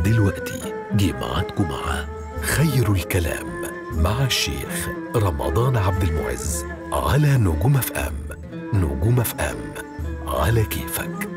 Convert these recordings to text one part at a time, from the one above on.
دلوقتي جه ميعادكم مع خير الكلام مع الشيخ رمضان عبد المعز على نجوم اف ام. نجوم اف ام على كيفك.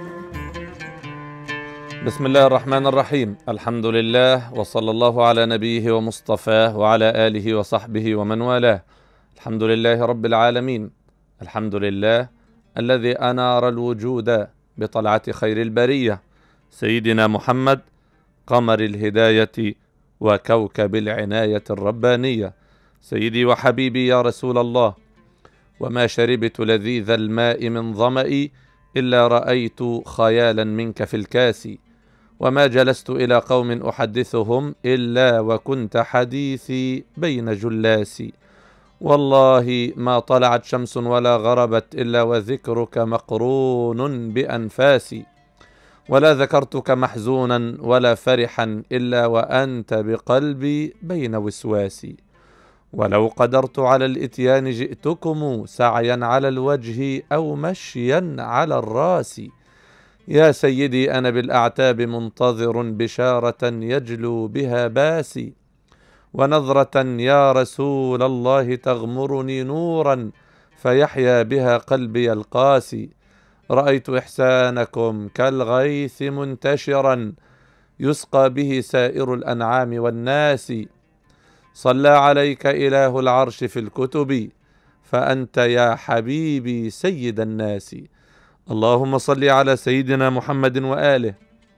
بسم الله الرحمن الرحيم. الحمد لله وصلى الله على نبيه ومصطفاه وعلى آله وصحبه ومن والاه. الحمد لله رب العالمين. الحمد لله الذي أنار الوجود بطلعة خير البرية سيدنا محمد قمر الهداية وكوكب العناية الربانية. سيدي وحبيبي يا رسول الله، وما شربت لذيذ الماء من ظمئي إلا رأيت خيالا منك في الكاس، وما جلست إلى قوم أحدثهم إلا وكنت حديثي بين جلاسي. والله ما طلعت شمس ولا غربت إلا وذكرك مقرون بأنفاسي، ولا ذكرتك محزونا ولا فرحا إلا وأنت بقلبي بين وسواسي. ولو قدرت على الإتيان جئتكم سعيا على الوجه أو مشيا على الراس. يا سيدي أنا بالأعتاب منتظر بشارة يجلو بها باسي، ونظرة يا رسول الله تغمرني نورا فيحيا بها قلبي القاسي. رأيت إحسانكم كالغيث منتشرا يسقى به سائر الأنعام والناس. صلى عليك إله العرش في الكتب فأنت يا حبيبي سيد الناس. اللهم صل على سيدنا محمد وآله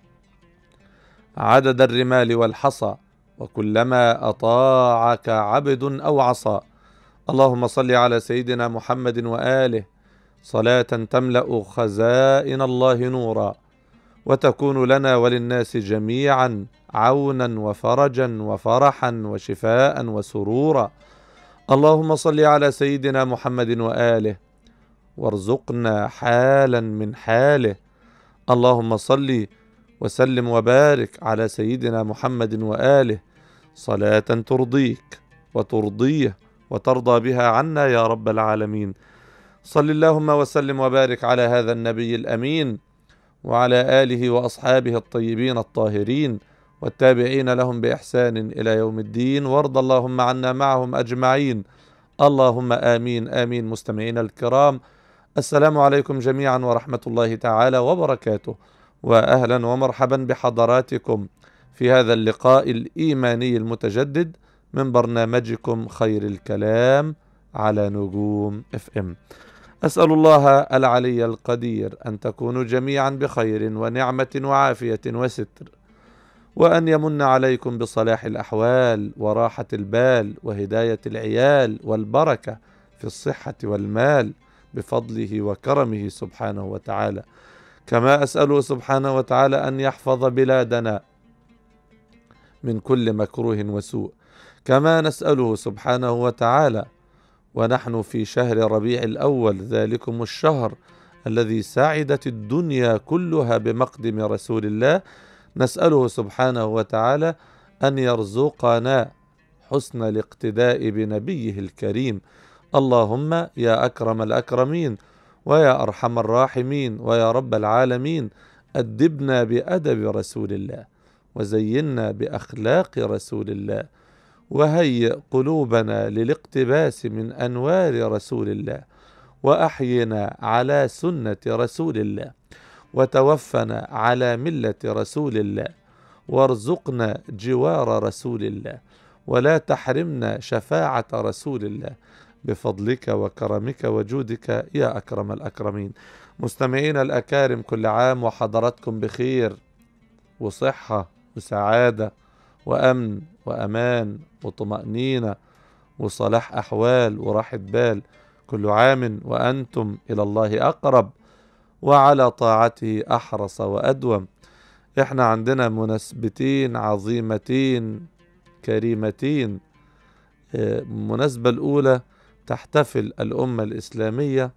عدد الرمال والحصى وكلما أطاعك عبد أو عصى. اللهم صل على سيدنا محمد وآله صلاة تملأ خزائن الله نورا، وتكون لنا وللناس جميعا عونا وفرجا وفرحا وشفاء وسرورا. اللهم صل على سيدنا محمد وآله وارزقنا حالا من حاله. اللهم صل وسلم وبارك على سيدنا محمد وآله صلاة ترضيك وترضيه وترضى بها عنا يا رب العالمين. صل اللهم وسلم وبارك على هذا النبي الأمين وعلى آله وأصحابه الطيبين الطاهرين والتابعين لهم بإحسان إلى يوم الدين، وارض اللهم عنا معهم أجمعين. اللهم آمين آمين. مستمعين الكرام، السلام عليكم جميعا ورحمة الله تعالى وبركاته، وأهلا ومرحبا بحضراتكم في هذا اللقاء الإيماني المتجدد من برنامجكم خير الكلام على نجوم اف ام. أسأل الله العلي القدير أن تكونوا جميعا بخير ونعمة وعافية وستر، وأن يمن عليكم بصلاح الأحوال وراحة البال وهداية العيال والبركة في الصحة والمال بفضله وكرمه سبحانه وتعالى. كما أسأله سبحانه وتعالى أن يحفظ بلادنا من كل مكروه وسوء، كما نسأله سبحانه وتعالى ونحن في شهر ربيع الأول، ذلكم الشهر الذي سعدت الدنيا كلها بمقدم رسول الله، نسأله سبحانه وتعالى أن يرزقنا حسن الاقتداء بنبيه الكريم. اللهم يا أكرم الأكرمين ويا أرحم الراحمين ويا رب العالمين، أدبنا بأدب رسول الله وزينا بأخلاق رسول الله، وهيئ قلوبنا للاقتباس من أنوار رسول الله، وأحينا على سنة رسول الله، وتوفنا على ملة رسول الله، وارزقنا جوار رسول الله، ولا تحرمنا شفاعة رسول الله بفضلك وكرمك وجودك يا أكرم الأكرمين. مستمعين الأكارم، كل عام وحضراتكم بخير وصحة وسعادة وأمن وأمان وطمأنينة وصلاح أحوال وراحة بال. كل عام وأنتم إلى الله أقرب وعلى طاعته أحرص وأدوم. إحنا عندنا مناسبتين عظيمتين كريمتين. المناسبة الأولى تحتفل الأمة الإسلامية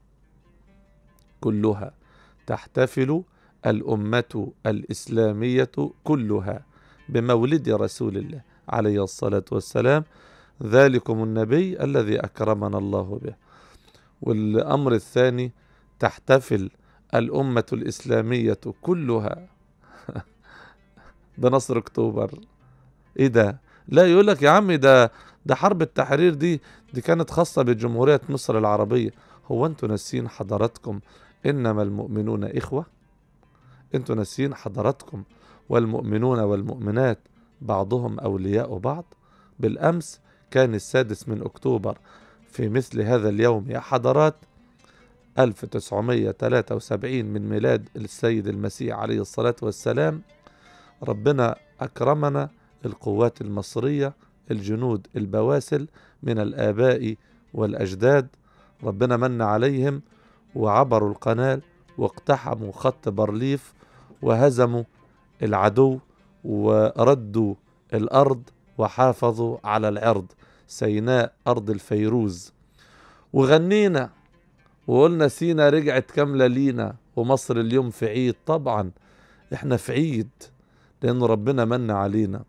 كلها، تحتفل الأمة الإسلامية كلها بمولد رسول الله عليه الصلاة والسلام، ذلكم النبي الذي أكرمنا الله به. والأمر الثاني تحتفل الأمة الإسلامية كلها بنصر اكتوبر؟ ايه ده؟ لا، يقول لك يا عمي ده حرب التحرير دي كانت خاصة بجمهورية مصر العربية. هو انتوا ناسين حضراتكم انما المؤمنون اخوة؟ انتوا ناسين حضراتكم والمؤمنون والمؤمنات بعضهم اولياء بعض؟ بالامس كان 6 أكتوبر في مثل هذا اليوم يا حضرات 1973 من ميلاد السيد المسيح عليه الصلاة والسلام. ربنا أكرمنا، القوات المصرية، الجنود البواسل من الآباء والأجداد، ربنا من عليهم وعبروا القناة واقتحموا خط بارليف وهزموا العدو وردوا الأرض وحافظوا على العرض، سيناء أرض الفيروز. وغنينا وقلنا سينا رجعت كاملة لينا ومصر اليوم في عيد. طبعا احنا في عيد لأن ربنا من علينا.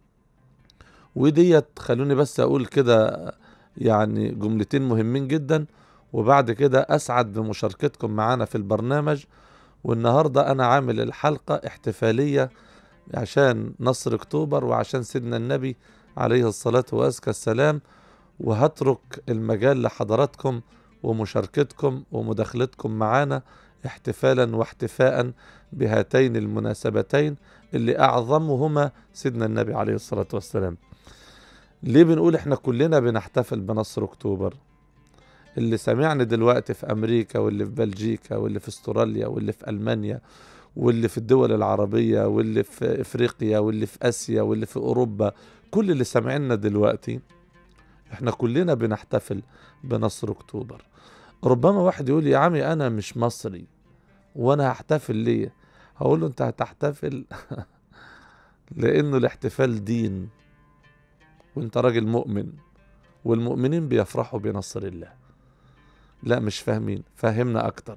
وديت خلوني بس أقول كده يعني جملتين مهمين جدا، وبعد كده أسعد بمشاركتكم معنا في البرنامج. والنهاردة أنا عامل الحلقة احتفالية عشان نصر أكتوبر وعشان سيدنا النبي عليه الصلاة وأزكى السلام، وهترك المجال لحضراتكم ومشاركتكم ومداخلتكم معنا احتفالا واحتفاء بهاتين المناسبتين اللي أعظمهما سيدنا النبي عليه الصلاة والسلام. ليه بنقول احنا كلنا بنحتفل بنصر أكتوبر؟ اللي سمعني دلوقتي في أمريكا واللي في بلجيكا واللي في استراليا واللي في ألمانيا واللي في الدول العربية واللي في إفريقيا واللي في آسيا واللي في أوروبا، كل اللي سمعنا دلوقتي احنا كلنا بنحتفل بنصر أكتوبر. ربما واحد يقول يا عمي أنا مش مصري وأنا هحتفل ليه؟ هقول له أنت هتحتفل لأنه الاحتفال دين، وأنت راجل مؤمن، والمؤمنين بيفرحوا بنصر الله. لا مش فاهمين، فهمنا أكتر،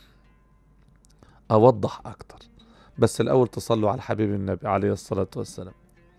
أوضح أكتر، بس الأول تصلوا على حبيب النبي عليه الصلاة والسلام.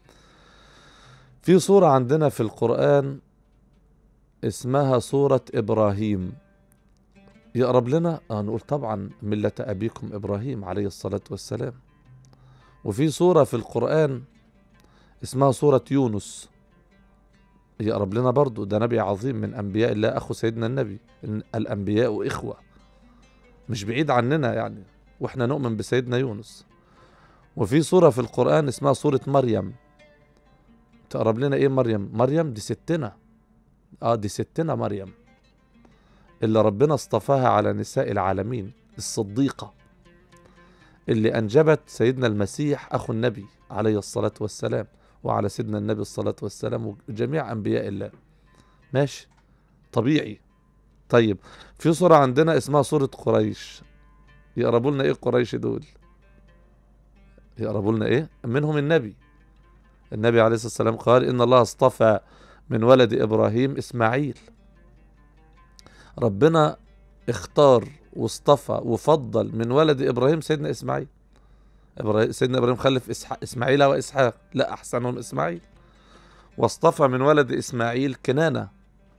في سورة عندنا في القرآن اسمها سورة إبراهيم، يقرب لنا نقول طبعا ملة أبيكم إبراهيم عليه الصلاة والسلام. وفي سورة في القرآن اسمها سورة يونس، يقرب لنا برضو، ده نبي عظيم من أنبياء الله، أخو سيدنا النبي، الأنبياء إخوة، مش بعيد عننا يعني، وإحنا نؤمن بسيدنا يونس. وفي سورة في القرآن اسمها سورة مريم، تقرب لنا إيه مريم؟ مريم دي ستنا، دي ستنا مريم اللي ربنا اصطفاها على نساء العالمين، الصديقة اللي أنجبت سيدنا المسيح أخو النبي عليه الصلاة والسلام، وعلى سيدنا النبي الصلاة والسلام وجميع أنبياء الله. ماشي طبيعي. طيب في سورة عندنا اسمها سورة قريش، يقربوا لنا إيه قريش دول؟ يقربوا لنا إيه؟ منهم النبي عليه الصلاة والسلام قال إن الله اصطفى من ولد إبراهيم إسماعيل. ربنا اختار واصطفى وفضل من ولد إبراهيم سيدنا إسماعيل. سيدنا إبراهيم خلف إسماعيل وإسحاق، لا أحسنهم إسماعيل. واصطفى من ولد إسماعيل كنانة،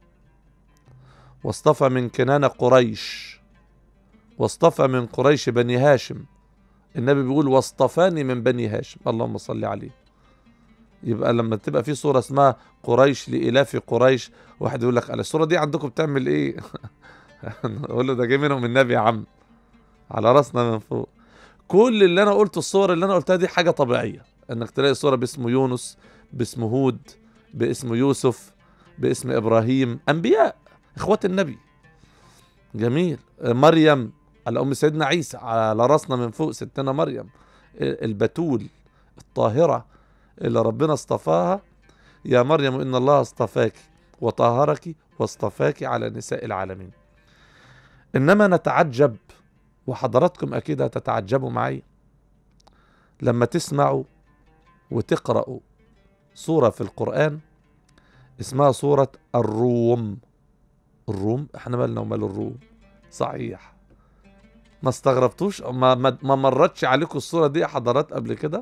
واصطفى من كنانة قريش، واصطفى من قريش بني هاشم. النبي بيقول واصطفاني من بني هاشم، اللهم صل عليه. يبقى لما تبقى في سورة اسمها قريش لإلاف قريش، واحد يقول لك السورة دي عندكم بتعمل ايه؟ اقول له ده جاي منهم النبي يا عم، على راسنا من فوق. كل اللي انا قلته، الصور اللي انا قلتها دي حاجة طبيعية، انك تلاقي صورة باسم يونس، باسم هود، باسم يوسف، باسم ابراهيم، انبياء اخوات النبي. جميل. مريم على ام سيدنا عيسى، على راسنا من فوق ستنا مريم البتول الطاهرة اللي ربنا اصطفاها. يا مريم إن الله اصطفاك وطهرك واصطفاك على نساء العالمين. إنما نتعجب، وحضراتكم أكيد هتتعجبوا معي لما تسمعوا وتقرأوا سورة في القرآن اسمها سورة الروم. الروم، احنا مالنا ومال الروم؟ صحيح، ما استغربتوش؟ ما مرتش عليكم السورة دي يا حضرات قبل كده؟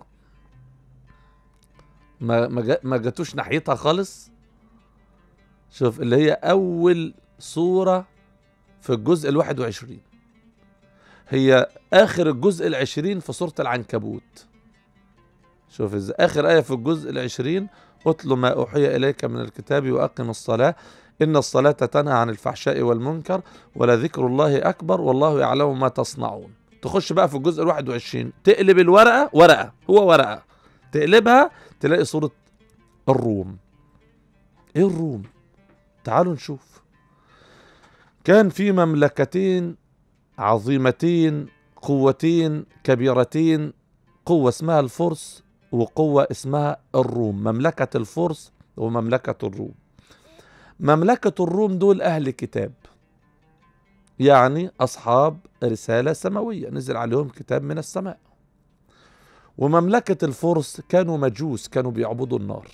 ما جاتوش ناحيتها خالص؟ شوف، اللي هي أول سورة في الجزء 21، هي آخر الجزء 20 في سورة العنكبوت. شوف ازاي آخر آية في الجزء العشرين: اتل ما أوحي إليك من الكتاب وأقم الصلاة إن الصلاة تنهى عن الفحشاء والمنكر ولذكر الله أكبر والله يعلم ما تصنعون. تخش بقى في الجزء 21 تقلب الورقة، ورقة هو ورقة، تقلبها تلاقي صورة الروم. ايه الروم؟ تعالوا نشوف. كان في مملكتين عظيمتين قوتين كبيرتين، قوة اسمها الفرس وقوة اسمها الروم، مملكة الفرس ومملكة الروم. مملكة الروم دول أهل كتاب، يعني أصحاب رسالة سماوية نزل عليهم كتاب من السماء. ومملكة الفرس كانوا مجوس، كانوا بيعبدوا النار.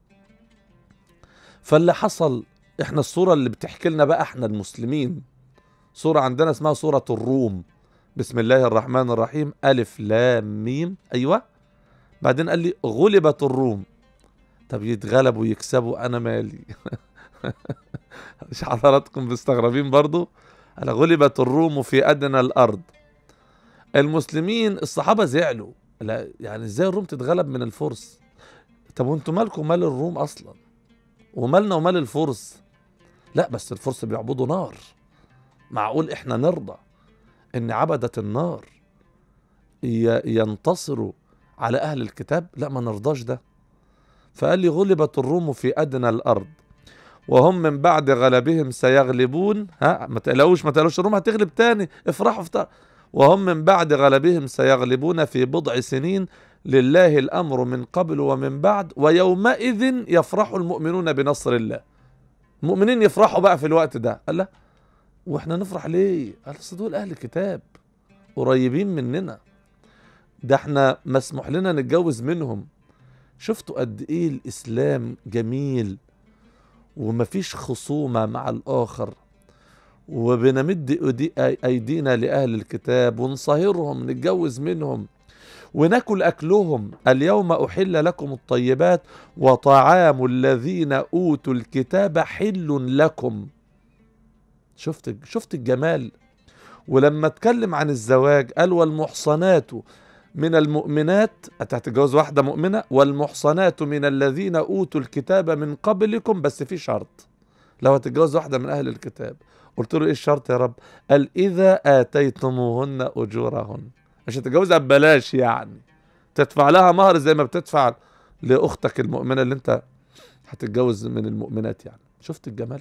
فاللي حصل، احنا الصورة اللي بتحكي لنا بقى احنا المسلمين، صورة عندنا اسمها صورة الروم. بسم الله الرحمن الرحيم، ألف لام ميم. أيوة. بعدين قال لي غلبت الروم. طب يتغلبوا ويكسبوا أنا مالي؟ مش حضراتكم مستغربين برضو؟ على غلبت الروم في أدنى الأرض. المسلمين الصحابة زعلوا، لا يعني ازاي الروم تتغلب من الفرس؟ طب وانتوا مالكم مال الروم أصلا؟ ومالنا ومال الفرس؟ لا بس الفرس بيعبدوا نار، معقول احنا نرضى ان عبدة النار ينتصروا على اهل الكتاب؟ لا ما نرضاش ده. فقال لي غلبت الروم في ادنى الارض وهم من بعد غلبهم سيغلبون. ما تقلقوش الروم هتغلب تاني، افرحوا وهم من بعد غلبهم سيغلبون في بضع سنين لله الامر من قبل ومن بعد ويومئذ يفرح المؤمنون بنصر الله. المؤمنين يفرحوا بقى في الوقت ده. قال لا واحنا نفرح ليه؟ قال اصل دول اهل كتاب قريبين مننا، ده احنا مسموح لنا نتجوز منهم. شفتوا قد ايه الاسلام جميل ومفيش خصومة مع الاخر، وبنمد ايدينا لاهل الكتاب ونصهرهم نتجوز منهم وناكل اكلهم. اليوم احل لكم الطيبات وطعام الذين اوتوا الكتاب حل لكم. شفت الجمال. ولما اتكلم عن الزواج قال والمحصنات من المؤمنات، هتتجوز واحدة مؤمنة، والمحصنات من الذين أوتوا الكتاب من قبلكم، بس في شرط لو هتتجوز واحدة من أهل الكتاب. قلت له إيه الشرط يا رب؟ قال إذا آتيتموهن أجورهن. مش هتتجوزها ببلاش، يعني تدفع لها مهر زي ما بتدفع لأختك المؤمنة اللي أنت هتتجوز من المؤمنات. يعني شفت الجمال.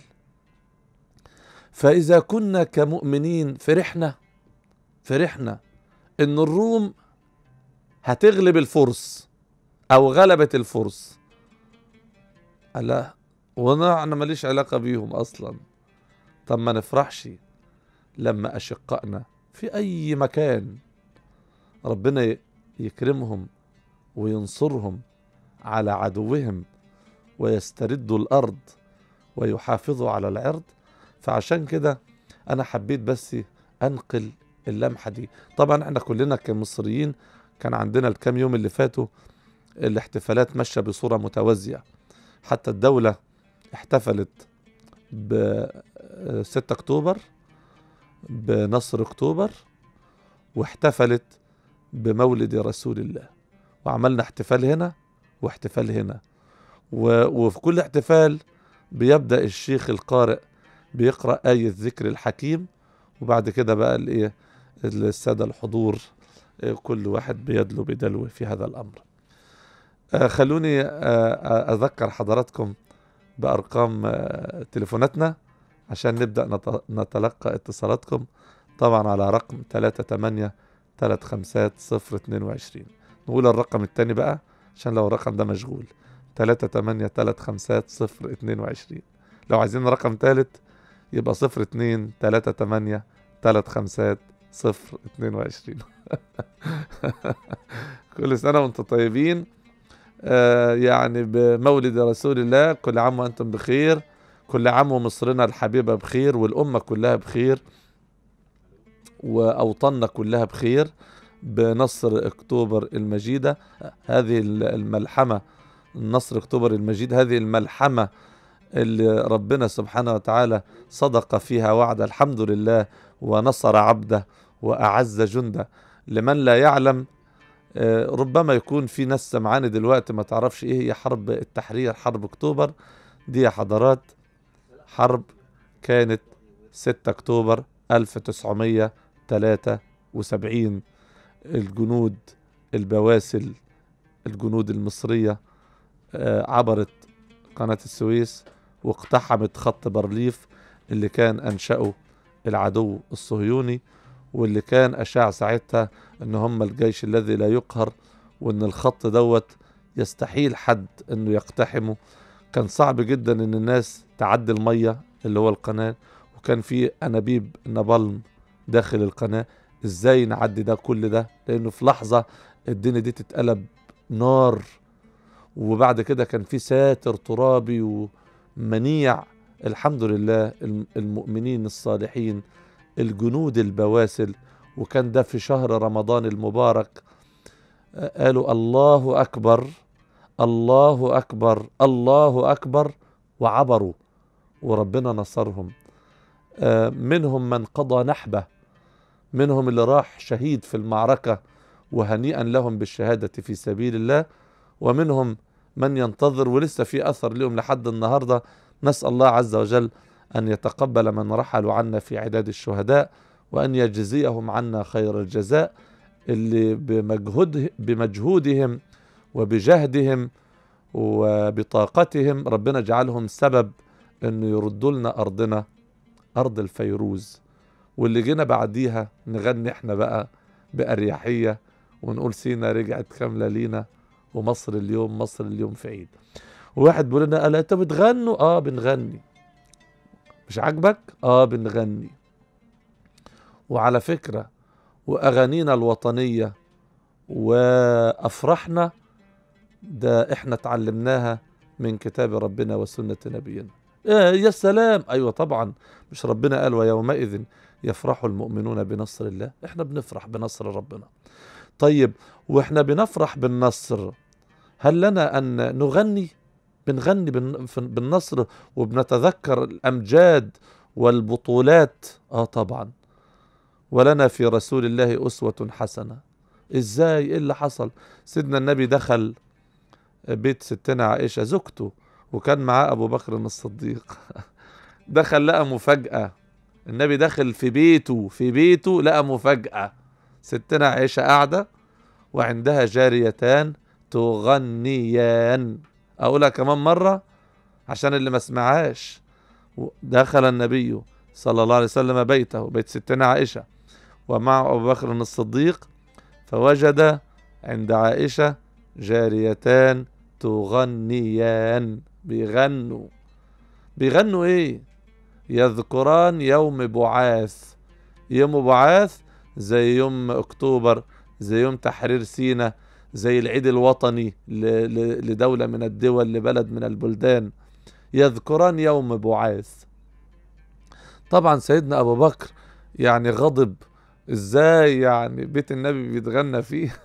فإذا كنا كمؤمنين فرحنا إن الروم هتغلب الفرس أو غلبت الفرس. لا أنا ماليش علاقة بيهم أصلا. طب ما نفرحش لما أشقائنا في أي مكان ربنا يكرمهم وينصرهم على عدوهم ويستردوا الأرض ويحافظوا على العرض. فعشان كده أنا حبيت بس أنقل اللمحة دي. طبعا احنا كلنا كمصريين كان عندنا الكام يوم اللي فاتوا الاحتفالات ماشية بصورة متوازية. حتى الدولة احتفلت ب 6 أكتوبر، بنصر أكتوبر، واحتفلت بمولد رسول الله، وعملنا احتفال هنا واحتفال هنا. وفي كل احتفال بيبدأ الشيخ القارئ بيقرأ آية ذكر الحكيم، وبعد كده بقى الايه السادة الحضور كل واحد بيدلو بدلو في هذا الأمر. خلوني أذكر حضراتكم بأرقام تليفوناتنا عشان نبدأ نتلقى اتصالاتكم. طبعا على رقم 38-350-22. نقول الرقم التاني بقى عشان لو الرقم ده مشغول، 38-350-22. لو عايزين رقم ثالث يبقى 02-383-350-22. كل سنة وانتم طيبين. يعني بمولد رسول الله، كل عام وانتم بخير، كل عام ومصرنا الحبيبة بخير، والأمة كلها بخير، وأوطاننا كلها بخير، بنصر أكتوبر المجيدة. هذه الملحمة، نصر أكتوبر المجيد، هذه الملحمة اللي ربنا سبحانه وتعالى صدق فيها وعد، الحمد لله، ونصر عبده وأعز جنده. لمن لا يعلم، ربما يكون في ناس سمعاني دلوقتي ما تعرفش ايه هي حرب التحرير، حرب اكتوبر دي يا حضرات. حرب كانت 6 اكتوبر 1973. الجنود البواسل، الجنود المصرية عبرت قناة السويس واقتحمت خط بارليف اللي كان أنشأه العدو الصهيوني، واللي كان أشاع ساعتها ان هم الجيش الذي لا يقهر، وان الخط دوت يستحيل حد انه يقتحمه. كان صعب جدا ان الناس تعدي المية اللي هو القناة، وكان في انابيب نابالم داخل القناة. ازاي نعدي ده كل ده؟ لانه في لحظة الدنيا دي تتقلب نار. وبعد كده كان في ساتر ترابي ومنيع. الحمد لله المؤمنين الصالحين الجنود البواسل، وكان ده في شهر رمضان المبارك، قالوا الله أكبر الله أكبر الله أكبر، وعبروا وربنا نصرهم. منهم من قضى نحبه، منهم اللي راح شهيد في المعركة وهنيئا لهم بالشهادة في سبيل الله، ومنهم من ينتظر ولسه في أثر لهم لحد النهاردة. نسأل الله عز وجل أن يتقبل من رحلوا عنا في عداد الشهداء، وأن يجزيهم عنا خير الجزاء، اللي بمجهودهم وبجهدهم وبطاقتهم ربنا جعلهم سبب أنه يردوا لنا أرضنا، أرض الفيروز. واللي جينا بعديها نغني احنا بقى بأريحية ونقول سينا رجعت كاملة لينا، ومصر اليوم مصر اليوم في عيد. وواحد بيقول لنا قال انت بتغنوا؟ بنغني. مش عاجبك؟ بنغني. وعلى فكرة وأغانينا الوطنية وأفراحنا ده احنا اتعلمناها من كتاب ربنا وسنة نبينا. يا سلام، أيوة طبعا. مش ربنا قال ويومئذ يفرح المؤمنون بنصر الله؟ احنا بنفرح بنصر ربنا. طيب واحنا بنفرح بالنصر، هل لنا أن نغني؟ بنغني بالنصر وبنتذكر الأمجاد والبطولات. طبعا. ولنا في رسول الله أسوة حسنة. ازاي؟ ايه اللي حصل؟ سيدنا النبي دخل بيت ستنا عائشة زوجته، وكان معاه أبو بكر الصديق. دخل لقى مفاجأة. النبي دخل في بيته لقى مفاجأة. ستنا عائشة قاعدة وعندها جاريتان تغنيان. أقولها كمان مرة عشان اللي ما سمعهاش. دخل النبي صلى الله عليه وسلم بيته، بيت ستنا عائشة، ومع أبو بكر الصديق، فوجد عند عائشة جاريتان تغنيان. بيغنوا ايه؟ يذكران يوم بعاث. يوم بعاث زي يوم اكتوبر، زي يوم تحرير سينا، زي العيد الوطني لدولة من الدول، لبلد من البلدان. يذكران يوم بعاث. طبعا سيدنا ابو بكر يعني غضب. ازاي يعني بيت النبي بيتغنى فيه؟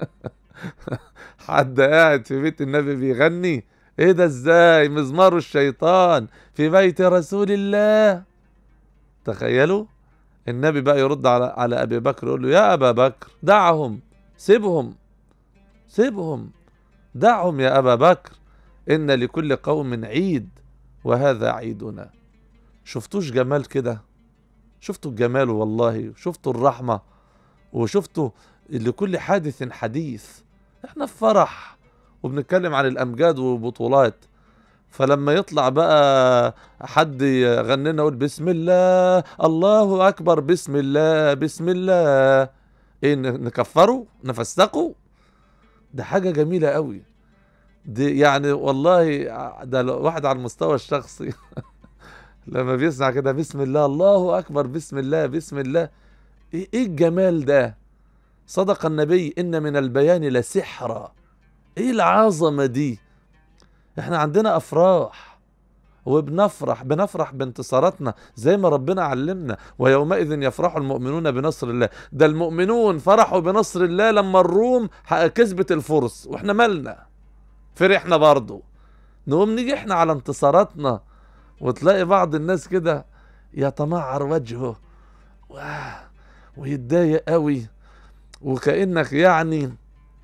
حد قاعد في بيت النبي بيغني؟ ايه ده؟ ازاي مزمار الشيطان في بيت رسول الله؟ تخيلوا. النبي بقى يرد على ابي بكر يقول له يا ابا بكر دعهم، سيبهم دعهم يا ابا بكر، ان لكل قوم عيد وهذا عيدنا. شفتوش جمال كده؟ شفتوا الجمال والله، شفتوا الرحمة، وشفتوا لكل حادث حديث. احنا في فرح وبنتكلم عن الامجاد والبطولات، فلما يطلع بقى حد يغني لنا يقول بسم الله الله اكبر، بسم الله بسم الله، ايه نكفره نفسقه؟ ده حاجة جميلة قوي دي يعني والله. ده واحد على المستوى الشخصي لما بيسمع كده بسم الله الله اكبر بسم الله بسم الله، ايه الجمال ده؟ صدق النبي ان من البيان لسحرا. ايه العظمة دي؟ احنا عندنا افراح بنفرح بانتصاراتنا زي ما ربنا علمنا، ويومئذ يفرح المؤمنون بنصر الله. ده المؤمنون فرحوا بنصر الله لما الروم كسبت الفرس، واحنا مالنا؟ فرحنا برضو. نقوم نيجي احنا على انتصاراتنا وتلاقي بعض الناس كده يتمعر وجهه ويتضايق قوي، وكأنك يعني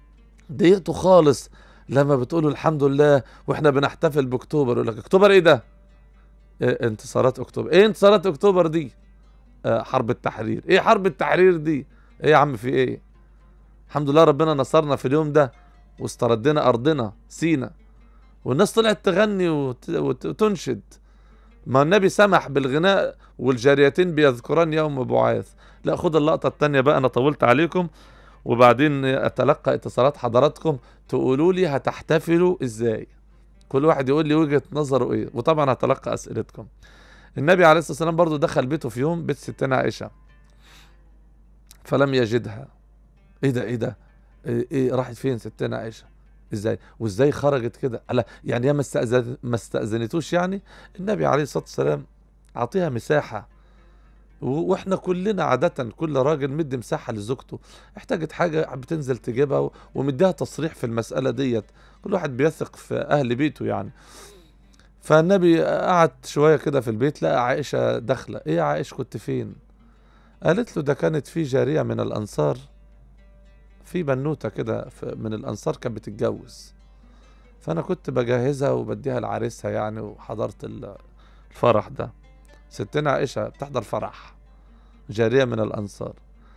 ضايقته خالص لما بتقولوا الحمد لله واحنا بنحتفل باكتوبر، يقول لك اكتوبر ايه ده؟ إيه انتصارات اكتوبر؟ ايه انتصارات اكتوبر دي؟ حرب التحرير. ايه حرب التحرير دي؟ ايه يا عم في ايه؟ الحمد لله ربنا نصرنا في اليوم ده واستردنا ارضنا سينا، والناس طلعت تغني وتنشد. ما النبي سمح بالغناء والجاريتين بيذكران يوم بعاث. لا خد اللقطة التانية بقى، انا طولت عليكم، وبعدين اتلقى اتصالات حضراتكم تقولوا لي هتحتفلوا ازاي، كل واحد يقول لي وجهة نظره ايه، وطبعا هتلقى اسئلتكم. النبي عليه الصلاة والسلام برضو دخل بيته في يوم، بيت ستنا عائشة، فلم يجدها. ايه ده ايه ده؟ إيه راحت فين ستنا عائشة؟ ازاي وازاي خرجت كده؟ لا يعني هي ما استأذنتوش يعني؟ النبي عليه الصلاة والسلام عطيها مساحة، واحنا كلنا عادة كل راجل مدي مساحة لزوجته، احتاجت حاجة بتنزل تجيبها، ومديها تصريح في المسألة ديت، كل واحد بيثق في اهل بيته يعني. فالنبي قعد شوية كده في البيت، لقى عائشة داخلة. ايه يا عائشة كنت فين؟ قالت له ده كانت في جارية من الانصار، في بنوتة كده من الانصار كانت بتتجوز، فانا كنت بجهزها وبديها لعريسها يعني، وحضرت الفرح ده. ستنا عائشة بتحضر فرح جارية من الانصار.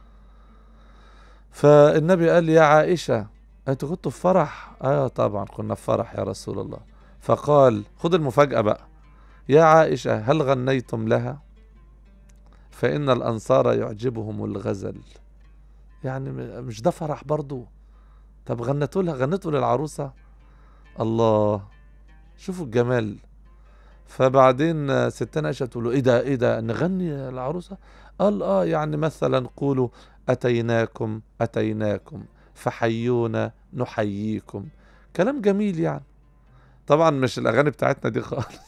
فالنبي قال لي يا عائشة انتوا كنتوا في فرح؟ طبعا كنا في فرح يا رسول الله. فقال خد المفاجأة بقى، يا عائشة هل غنيتم لها؟ فإن الأنصار يعجبهم الغزل. يعني مش ده فرح برضو؟ طب غنتوا لها، غنتوا للعروسة؟ الله، شوفوا الجمال. فبعدين ستنا عائشة تقول له ايه ده ايه ده نغني للعروسة؟ قال يعني مثلا قولوا أتيناكم أتيناكم فحيونا نحييكم. كلام جميل يعني. طبعا مش الأغاني بتاعتنا دي خالص.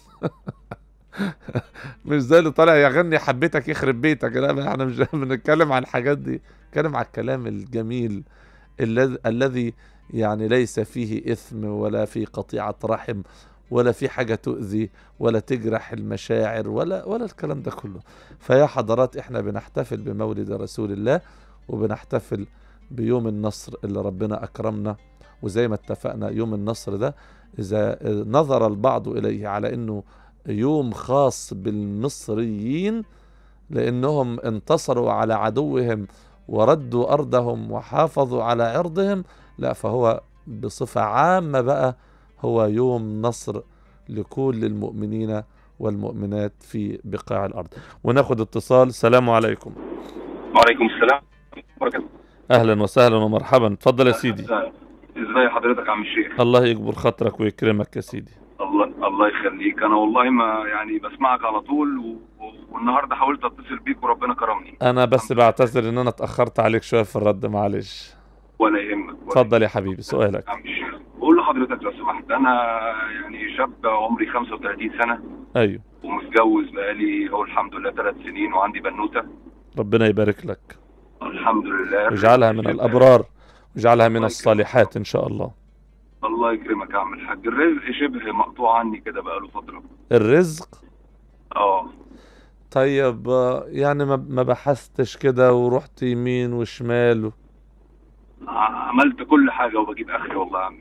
مش زي اللي طالع يغني حبيتك يخرب بيتك، لا احنا مش بنتكلم عن الحاجات دي، نتكلم عن الكلام الجميل الذي يعني ليس فيه إثم ولا فيه قطيعة رحم ولا في حاجة تؤذي ولا تجرح المشاعر ولا الكلام ده كله. فيا حضرات احنا بنحتفل بمولد رسول الله، وبنحتفل بيوم النصر اللي ربنا أكرمنا. وزي ما اتفقنا يوم النصر ده إذا نظر البعض إليه على أنه يوم خاص بالمصريين لأنهم انتصروا على عدوهم وردوا أرضهم وحافظوا على عرضهم، لا، فهو بصفة عامة بقى هو يوم نصر لكل المؤمنين والمؤمنات في بقاع الأرض. وناخد اتصال. السلام عليكم. وعليكم السلام وبركاته. أهلا وسهلا ومرحبا، اتفضل يا سيدي. ازاي حضرتك يا عم الشيخ؟ الله يكبر خاطرك ويكرمك يا سيدي. الله يخليك. انا والله ما يعني بسمعك على طول والنهارده حاولت اتصل بيك وربنا كرمني. انا بس بعتذر ان انا اتاخرت عليك شويه في الرد، معلش. ولا يهمك. اتفضل يا حبيبي سؤالك. يا عم الشيخ بقول لحضرتك لو سمحت، انا يعني شاب عمري 35 سنه. ايوه. ومتجوز بقالي هو الحمد لله 3 سنين وعندي بنوته. ربنا يبارك لك. الحمد لله. واجعلها من الابرار واجعلها من الصالحات ان شاء الله. الله يكرمك يا عم الحاج. الرزق شبه مقطوع عني كده بقاله فتره. الرزق؟ اه. طيب يعني ما بحثتش كده ورحت يمين وشمال عملت كل حاجه وبجيب اخري والله يا عم.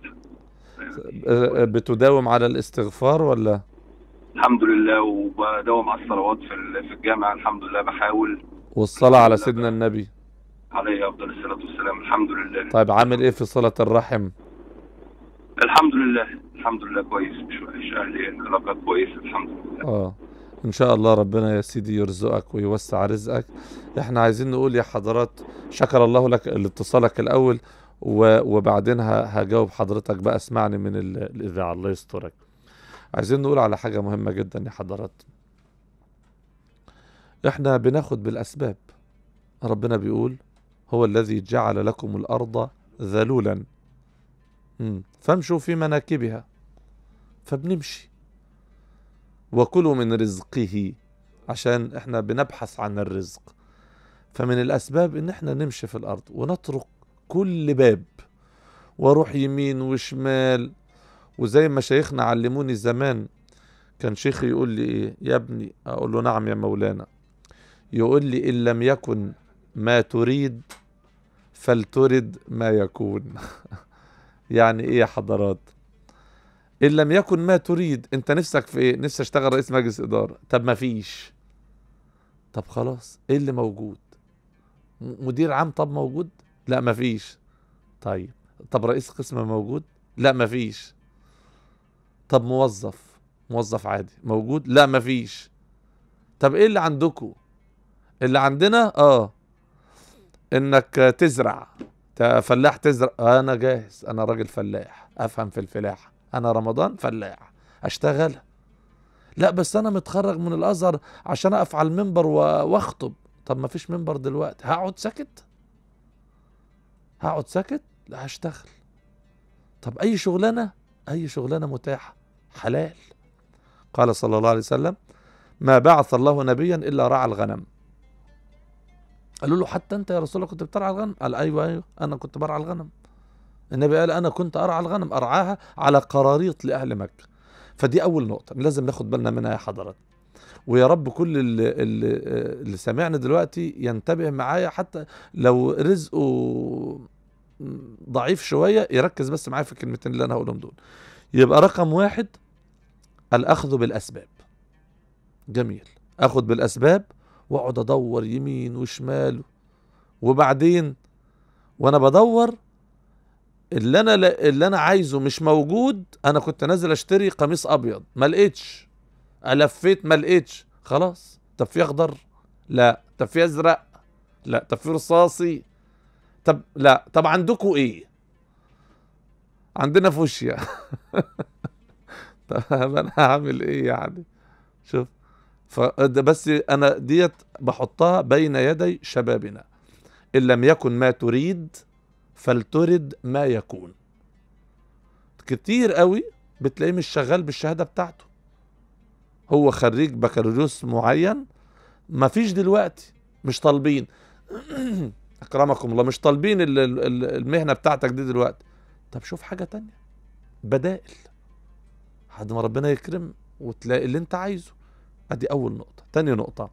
بتداوم على الاستغفار ولا؟ الحمد لله، وبداوم على الصلوات في الجامع الحمد لله بحاول. والصلاة على سيدنا النبي عليه افضل الصلاة والسلام الحمد لله. طيب عامل ايه في صلة الرحم؟ الحمد لله الحمد لله كويس، مش وحش، اهلي علاقات كويسة الحمد لله. ان شاء الله ربنا يا سيدي يرزقك ويوسع رزقك. احنا عايزين نقول يا حضرات شكر الله لك لاتصالك الاول، وبعدين هجاوب حضرتك بقى، اسمعني من الاذاعة الله يسترك. عايزين نقول على حاجة مهمة جدا يا حضرات، احنا بناخد بالاسباب. ربنا بيقول هو الذي جعل لكم الارض ذلولا فامشوا في مناكبها، فبنمشي. وكلوا من رزقه، عشان احنا بنبحث عن الرزق. فمن الاسباب ان احنا نمشي في الارض ونطرق كل باب واروح يمين وشمال. وزي ما شيخنا علموني زمان، كان شيخي يقول لي ايه يا ابني؟ اقول له نعم يا مولانا. يقول لي ان لم يكن ما تريد فلترد ما يكون. يعني ايه يا حضرات؟ ان لم يكن ما تريد، انت نفسك في ايه؟ نفسي اشتغل رئيس مجلس اداره. طب ما فيش. طب خلاص، ايه اللي موجود؟ مدير عام طب موجود؟ لا ما فيش. طيب، طب رئيس قسم موجود؟ لا ما فيش. طب موظف عادي موجود؟ لا ما فيش. طب ايه اللي عندكم؟ اللي عندنا انك تزرع، فلاح تزرع. انا جاهز، انا راجل فلاح، افهم في الفلاحه، انا رمضان فلاح اشتغل. لا بس انا متخرج من الازهر عشان اقف على المنبر واخطب. طب ما فيش منبر دلوقتي، هقعد ساكت؟ لا هشتغل. طب اي شغلانه، اي شغلانه متاحه حلال. قال صلى الله عليه وسلم: ما بعث الله نبيا الا رعى الغنم. قالوا له: حتى انت يا رسول الله كنت بترعى الغنم؟ قال: ايوه انا كنت برعى الغنم. النبي قال: انا كنت ارعى الغنم، ارعاها على قراريط لاهل مكه. فدي اول نقطه لازم ناخد بالنا منها يا حضرات. ويا رب كل اللي سامعني دلوقتي ينتبه معايا، حتى لو رزقه ضعيف شويه يركز بس معايا في الكلمتين اللي انا هقولهم دول. يبقى رقم واحد الاخذ بالاسباب. جميل، اخد بالاسباب واقعد ادور يمين وشمال. وبعدين وانا بدور اللي انا عايزه مش موجود. انا كنت نازل اشتري قميص ابيض ما لقيتش، لفيت ما لقيتش، خلاص. طب في اخضر؟ لا. طب في ازرق؟ لا. طب في رصاصي؟ طب لا. طب عندكم ايه؟ عندنا فوشيا. طب انا هعمل ايه يعني؟ شوف، بس انا ديت بحطها بين يدي شبابنا. ان لم يكن ما تريد فلترد ما يكون. كتير قوي بتلاقيه مش شغال بالشهادة بتاعته، هو خريج بكالوريوس معين، مفيش دلوقتي، مش طالبين. اكرمكم الله، مش طالبين المهنة بتاعتك دي دلوقتي. طب شوف حاجة تانية، بدائل، لحد ما ربنا يكرم وتلاقي اللي انت عايزه. ادي اول نقطة. تاني نقطة،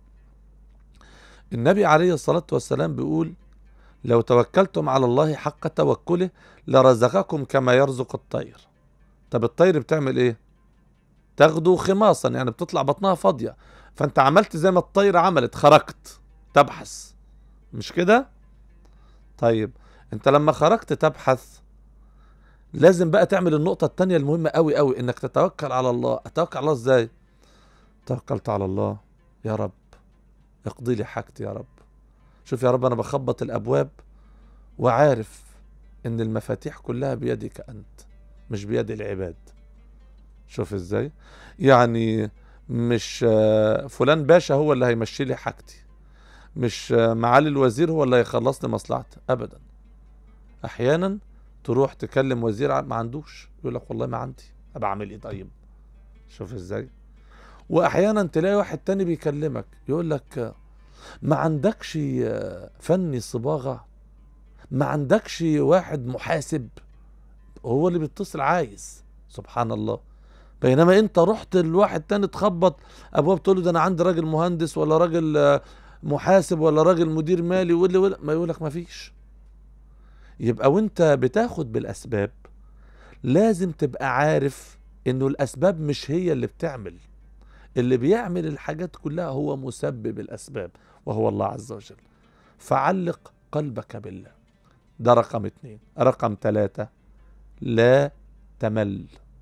النبي عليه الصلاة والسلام بيقول: لو توكلتم على الله حق توكله لرزقكم كما يرزق الطير. طب الطير بتعمل ايه؟ تاخده خماصا، يعني بتطلع بطنها فاضية. فانت عملت زي ما الطير عملت، خرجت تبحث، مش كده؟ طيب انت لما خرجت تبحث لازم بقى تعمل النقطة التانية المهمة قوي قوي، انك تتوكل على الله. اتوكل على الله ازاي؟ توكلت على الله، يا رب اقضي لي حاجتي يا رب. شوف يا رب، انا بخبط الابواب وعارف ان المفاتيح كلها بيدك انت مش بيد العباد. شوف ازاي؟ يعني مش فلان باشا هو اللي هيمشي لي حاجتي، مش معالي الوزير هو اللي هيخلصني مصلحتي ابدا. احيانا تروح تكلم وزير ما عندوش، يقول لك والله ما عندي، ابقى اعمل ايه طيب؟ شوف ازاي؟ واحيانا تلاقي واحد تاني بيكلمك يقول لك ما عندكش فني صباغة، ما عندكش واحد محاسب، هو اللي بيتصل عايز. سبحان الله. بينما انت رحت لواحد تاني تخبط ابواب تقول له ده انا عندي راجل مهندس ولا راجل محاسب ولا راجل مدير مالي، ما يقولك ما فيش. يبقى وانت بتاخد بالاسباب لازم تبقى عارف انه الاسباب مش هي اللي بتعمل، اللي بيعمل الحاجات كلها هو مسبب الاسباب وهو الله عز وجل. فعلق قلبك بالله. ده رقم 2. رقم 3، لا تمل.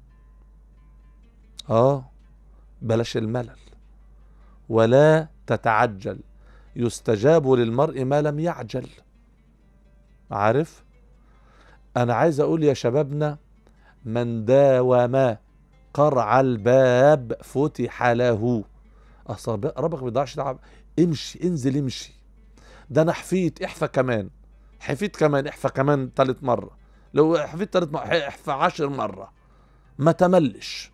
بلاش الملل، ولا تتعجل. يستجاب للمرء ما لم يعجل. عارف، انا عايز اقول يا شبابنا: من داوم قرع الباب فتح له. اصل ربك ما بيضيعش تعب. امشي، انزل امشي. ده انا حفيت، احفى كمان، حفيت كمان، احفى كمان 3 مرة. لو حفيت 3 مرة احفى 10 مرة. ما تملش،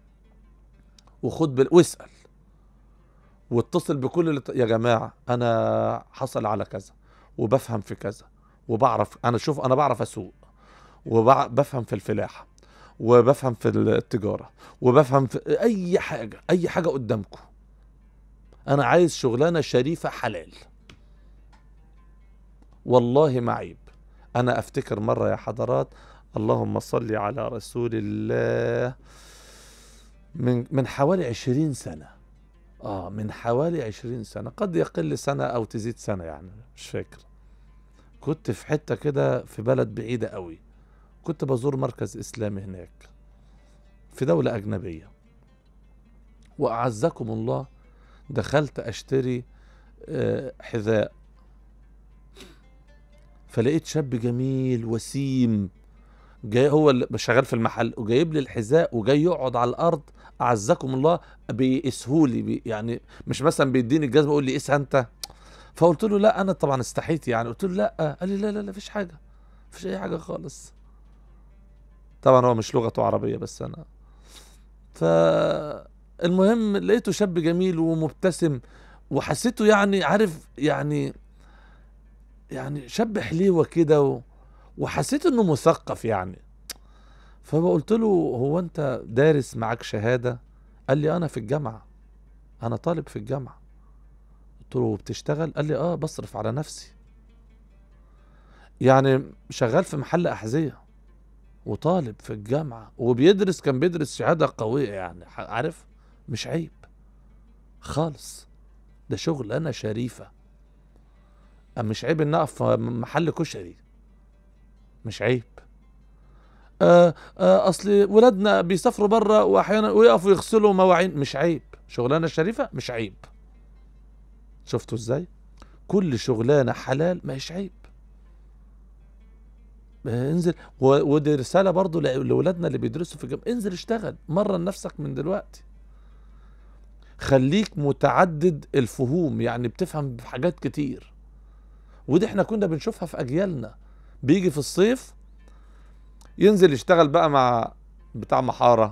وخد واسأل واتصل بكل يا جماعة انا حصل على كذا وبفهم في كذا وبعرف. انا بعرف اسوق وبفهم في الفلاحة وبفهم في التجارة وبفهم في اي حاجة قدامكم. انا عايز شغلانة شريفة حلال، والله ما عيب. انا افتكر مرة يا حضرات اللهم صل على رسول الله، من حوالي 20 سنة. من حوالي 20 سنة، قد يقل سنة أو تزيد سنة، يعني مش فاكر. كنت في حتة كده في بلد بعيدة قوي، كنت بزور مركز إسلامي هناك في دولة أجنبية. وأعزكم الله دخلت أشتري حذاء، فلقيت شاب جميل وسيم جاي، هو اللي شغال في المحل، وجايب لي الحذاء وجاي يقعد على الأرض. أعزكم الله بيقيسهولي، يعني مش مثلا بيديني الجزمة يقول لي قيسها أنت. فقلت له لا، أنا طبعا استحيت يعني، قلت له لا. قال لي لا لا لا، مفيش حاجة، مفيش أي حاجة خالص. طبعا هو مش لغته عربية، بس أنا فالمهم لقيته شاب جميل ومبتسم، وحسيته يعني عارف يعني شاب حليوة كده، وحسيت انه مثقف يعني. فقلت له هو انت دارس معاك شهادة؟ قال لي انا في الجامعة، انا طالب في الجامعة. قلت له بتشتغل؟ قال لي بصرف على نفسي. يعني شغال في محل أحذية وطالب في الجامعة وبيدرس، كان بيدرس شهادة قوية يعني، عارف، مش عيب خالص، ده شغلانة شريفة. مش عيب ان اقف في محل كشري، مش عيب. اصل ولادنا بيسافروا بره واحيانا ويقفوا يغسلوا مواعين، مش عيب. شغلانة شريفة مش عيب. شفتوا ازاي؟ كل شغلانة حلال مش عيب. انزل، ودي رسالة برضو لولادنا اللي بيدرسوا في الجامعة، انزل اشتغل، مرن نفسك من دلوقتي، خليك متعدد الفهوم، يعني بتفهم في حاجات كتير. ودي احنا كنا بنشوفها في اجيالنا، بيجي في الصيف ينزل يشتغل بقى مع بتاع محارة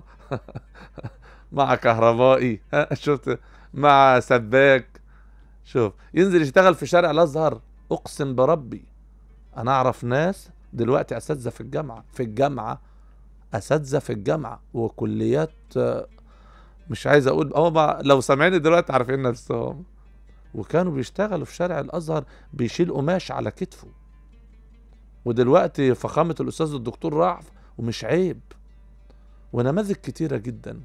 مع كهربائي، شفت، مع سباك. شوف، ينزل يشتغل في شارع الازهر. اقسم بربي انا اعرف ناس دلوقتي اساتذه في الجامعه اساتذه في الجامعه وكليات، مش عايز اقول، لو سامعيني دلوقتي عارفين نفسهم، وكانوا بيشتغلوا في شارع الازهر بيشيل قماش على كتفه. ودلوقتي فخامه الاستاذ الدكتور راح، ومش عيب. ونماذج كتيره جدا.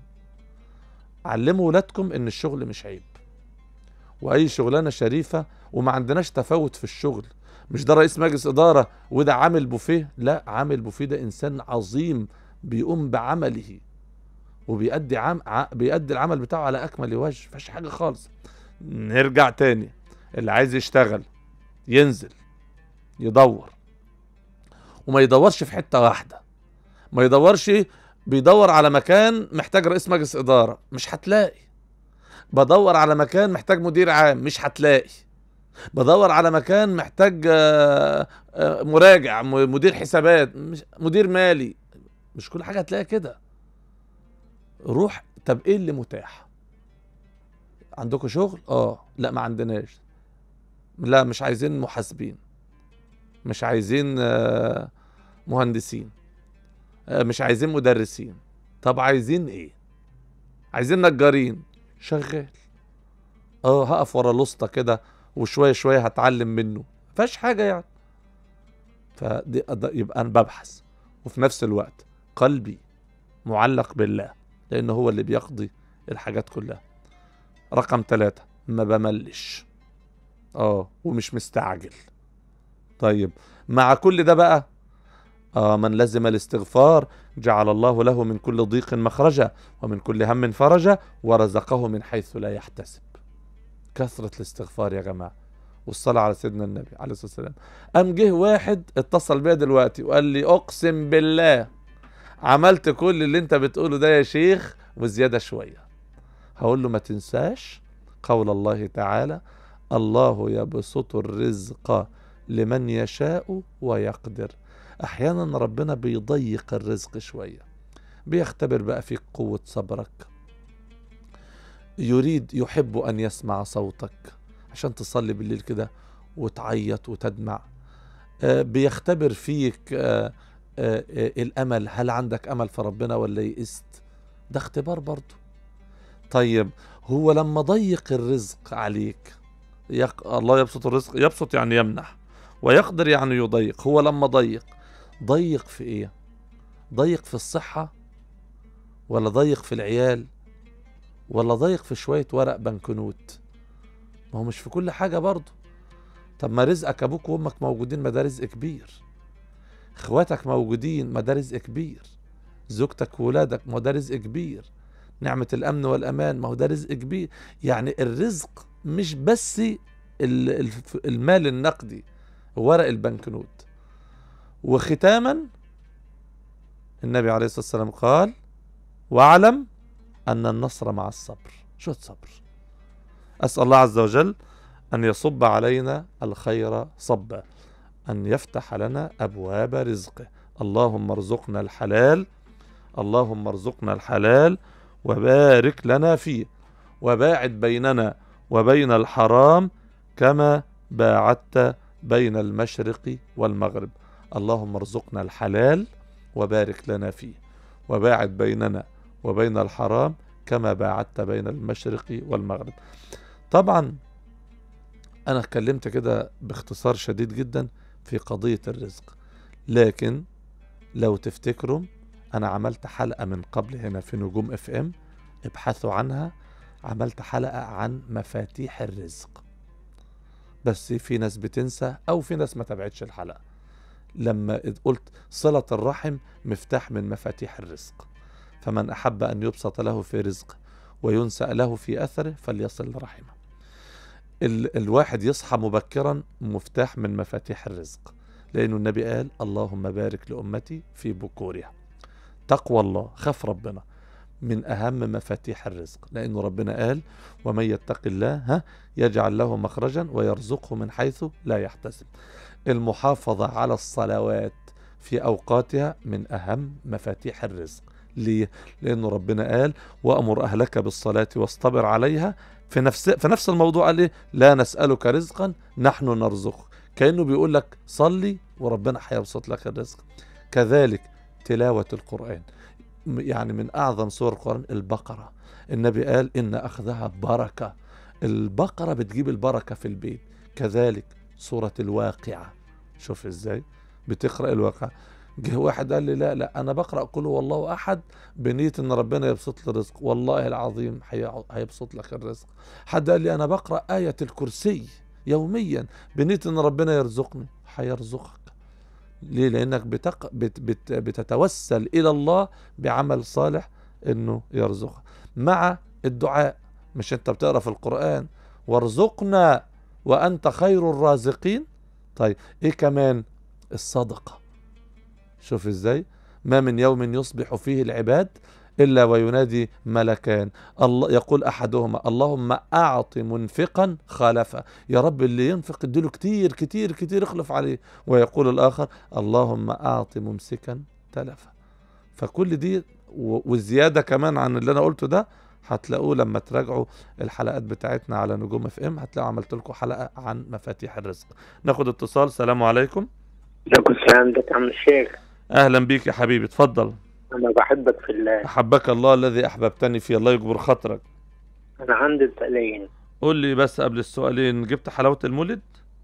علموا ولادكم ان الشغل مش عيب، واي شغلانه شريفه، وما عندناش تفاوت في الشغل. مش ده رئيس مجلس اداره وده عامل بوفيه، لا، عامل بوفيه ده انسان عظيم بيقوم بعمله وبيأدي بيأدي العمل بتاعه على اكمل وجه، مفيش حاجه خالص. نرجع تاني، اللي عايز يشتغل ينزل يدور، وما يدورش في حته واحده، ما يدورش بيدور على مكان محتاج رئيس مجلس اداره، مش هتلاقي. بدور على مكان محتاج مدير عام، مش هتلاقي. بدور على مكان محتاج مراجع، مدير حسابات، مدير مالي، مش كل حاجة هتلاقيها كده. روح، طب ايه اللي متاح عندكم؟ شغل؟ لا ما عندناش. لا مش عايزين محاسبين، مش عايزين مهندسين، مش عايزين مدرسين. طب عايزين ايه؟ عايزين نجارين. شغال، هقف ورا الاسطى كده وشوية شوية هتعلم منه، مفيهاش حاجة يعني. فدي يبقى أنا ببحث، وفي نفس الوقت قلبي معلق بالله، لأنه هو اللي بيقضي الحاجات كلها. رقم 3، ما بملش، ومش مستعجل. طيب مع كل ده بقى، من لزم الاستغفار جعل الله له من كل ضيق مخرجا ومن كل هم فرجا ورزقه من حيث لا يحتسب. كثرة الاستغفار يا جماعة، والصلاة على سيدنا النبي عليه الصلاة والسلام. قام جه واحد اتصل بيا دلوقتي وقال لي اقسم بالله عملت كل اللي انت بتقوله ده يا شيخ وزيادة شوية. هقول له ما تنساش قول الله تعالى: الله يبسط الرزق لمن يشاء ويقدر. احيانا ربنا بيضيق الرزق شوية، بيختبر بقى فيك قوة صبرك، يحب أن يسمع صوتك عشان تصلي بالليل كده وتعيط وتدمع. بيختبر فيك الأمل، هل عندك أمل في ربنا ولا يئست؟ ده اختبار برضو. طيب هو لما ضيق الرزق عليك، الله يبسط الرزق، يبسط يعني يمنح، ويقدر يعني يضيق. هو لما ضيق ضيق في ايه؟ ضيق في الصحة، ولا ضيق في العيال، ولا ضيق في شوية ورق بنكنوت؟ ما هو مش في كل حاجة برضه. طب ما رزقك ابوك وامك موجودين، ما ده رزق كبير. اخواتك موجودين، ما ده رزق كبير. زوجتك وولادك، ما هو ده رزق كبير. نعمة الامن والامان، ما هو ده رزق كبير. يعني الرزق مش بس المال النقدي، ورق البنكنوت. وختاما النبي عليه الصلاة والسلام قال: واعلم أن النصر مع الصبر. شو الصبر؟ أسأل الله عز وجل أن يصب علينا الخير صبا، أن يفتح لنا أبواب رزقه. اللهم ارزقنا الحلال، اللهم ارزقنا الحلال وبارك لنا فيه، وباعد بيننا وبين الحرام كما باعدت بين المشرق والمغرب. اللهم ارزقنا الحلال وبارك لنا فيه، وباعد بيننا وبين الحرام كما باعدت بين المشرق والمغرب. طبعا أنا اتكلمت كده باختصار شديد جدا في قضية الرزق، لكن لو تفتكروا أنا عملت حلقة من قبل هنا في نجوم اف ام، ابحثوا عنها. عملت حلقة عن مفاتيح الرزق، بس في ناس بتنسى أو في ناس ما تابعتش الحلقة. لما قلت صلة الرحم مفتاح من مفاتيح الرزق، فمن أحب أن يبسط له في رزقه وينسأ له في أثره فليصل رحمه. الواحد يصحى مبكرا مفتاح من مفاتيح الرزق، لأنه النبي قال: اللهم بارك لأمتي في بكورها. تقوى الله، خاف ربنا، من أهم مفاتيح الرزق، لأنه ربنا قال: ومن يتق الله يجعل له مخرجا ويرزقه من حيث لا يحتسب. المحافظة على الصلوات في أوقاتها من أهم مفاتيح الرزق. ليه؟ لأنه ربنا قال: وأمر أهلك بالصلاة واصطبر عليها. في نفس الموضوع قال إيه؟ لا نسألك رزقا نحن نرزقك. كأنه بيقول لك صلي وربنا هيبسط لك الرزق. كذلك تلاوة القرآن، يعني من أعظم سور القرآن البقرة. النبي قال: إن أخذها بركة. البقرة بتجيب البركة في البيت. كذلك سورة الواقعة، شوف إزاي بتقرأ الواقعة. جه واحد قال لي: لا أنا بقرأ قل هو الله أحد بنية إن ربنا يبسط لي الرزق. والله العظيم هيبسط لك الرزق. حد قال لي: أنا بقرأ آية الكرسي يوميا بنية إن ربنا يرزقني. هيرزقك. ليه؟ لأنك بتتوسل إلى الله بعمل صالح إنه يرزقك مع الدعاء. مش أنت بتقرأ في القرآن: وارزقنا وأنت خير الرازقين؟ طيب إيه كمان؟ الصدقة. شوف إزاي؟ ما من يوم يصبح فيه العباد إلا وينادي ملكان، الله يقول أحدهما: اللهم أعط منفقا خلفا. يا رب اللي ينفق اديله كتير كتير كتير اخلف عليه. ويقول الآخر: اللهم أعط ممسكا تلفا. فكل دي والزيادة كمان عن اللي أنا قلته ده هتلاقوه لما تراجعوا الحلقات بتاعتنا على نجوم اف ام. هتلاقوا عملت لكم حلقة عن مفاتيح الرزق. ناخد اتصال. السلام عليكم. عليكم السلام. ده عم الشيخ. أهلا بيك يا حبيبي، اتفضل. أنا بحبك في الله. أحبك الله الذي أحببتني فيه. الله يكبر خاطرك. أنا عندي سؤالين. قول لي بس قبل السؤالين، جبت حلاوة المولد؟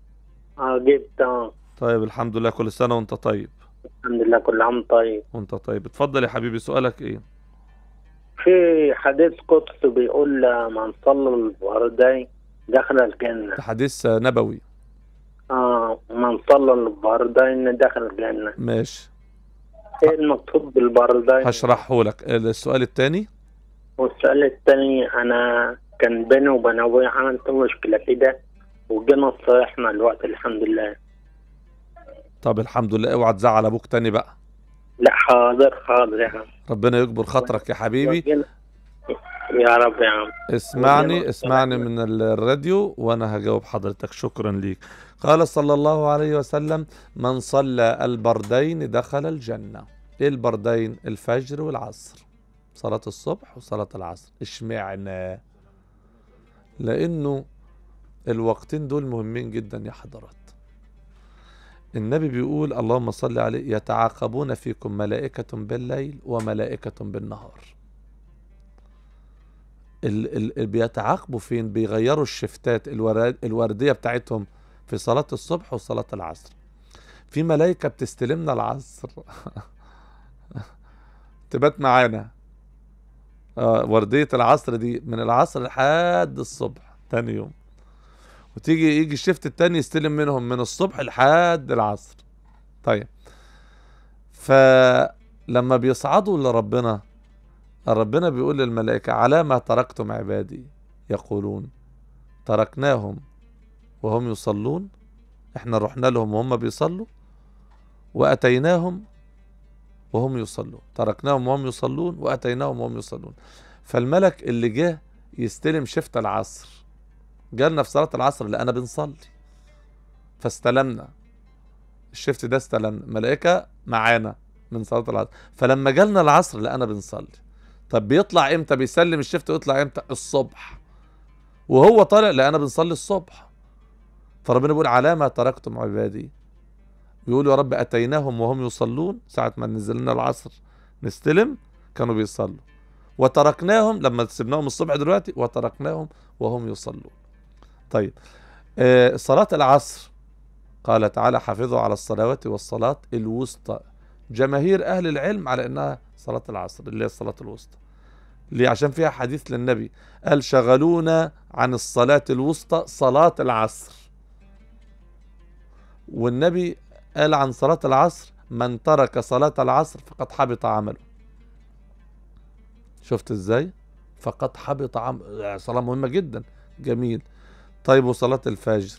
جبت. طيب الحمد لله، كل سنة وانت طيب. الحمد لله، كل عام طيب. وانت طيب. اتفضل يا حبيبي، سؤالك ايه؟ في حديث قدس بيقول: من صلى الفردين دخل الجنة. ده حديث نبوي. من صلى الفردين دخل الجنة. ماشي. ايه المقصود بالبردين؟ هشرحه لك. السؤال الثاني. والسؤال الثاني: أنا كان بيني وبين أبويا عملت مشكلة كده وجينا صالحنا الوقت الحمد لله. طب الحمد لله، اوعى تزعل ابوك تاني بقى. لا حاضر حاضر يا عم. ربنا يكبر خاطرك يا حبيبي. يا رب يا عم. اسمعني من الراديو وانا هجاوب حضرتك. شكرا ليك. قال صلى الله عليه وسلم: من صلى البردين دخل الجنة. ايه البردين؟ الفجر والعصر، صلاة الصبح وصلاة العصر. اشمعنى؟ لانه الوقتين دول مهمين جدا يا حضرات. النبي بيقول اللهم صل عليه: يتعاقبون فيكم ملائكة بالليل وملائكة بالنهار. بيتعاقبوا فين؟ بيغيروا الشفتات الوردية بتاعتهم في صلاة الصبح وصلاة العصر. في ملائكة بتستلمنا العصر تبات معانا. وردية العصر دي من العصر لحد الصبح تاني يوم، يجي الشفت التاني يستلم منهم من الصبح لحد العصر. طيب، فلما بيصعدوا لربنا، ربنا بيقول للملائكة: على ما تركتم عبادي يقولون تركناهم وهم يصلون. احنا رحنا لهم وهم بيصلوا، وأتيناهم وهم يصلون. تركناهم وهم يصلون وأتيناهم وهم يصلون. فالملك اللي جه يستلم شفت العصر جالنا في صلاة العصر لأنا بنصلي، فاستلمنا الشفت ده، استلمنا ملائكة معانا من صلاة العصر. فلما جالنا العصر لأنا بنصلي. طب بيطلع امتى؟ بيسلم الشفت ويطلع امتى؟ الصبح. وهو طالع لأنا بنصلي الصبح. فربنا بيقول: على ما تركتم عبادي. بيقول: يا رب أتيناهم وهم يصلون. ساعة ما نزلنا العصر نستلم كانوا بيصلوا، وتركناهم لما سيبناهم الصبح دلوقتي، وتركناهم وهم يصلون. طيب، صلاة العصر قال تعالى: حافظوا على الصلوات والصلاة الوسطى. جماهير أهل العلم على أنها صلاة العصر اللي هي الصلاة الوسطى. ليه؟ عشان فيها حديث للنبي قال: شغلونا عن الصلاة الوسطى صلاة العصر. والنبي قال عن صلاة العصر: من ترك صلاة العصر فقد حبط عمله. شفت ازاي؟ فقد حبط عمله، صلاة مهمة جدا. جميل. طيب، وصلاة الفجر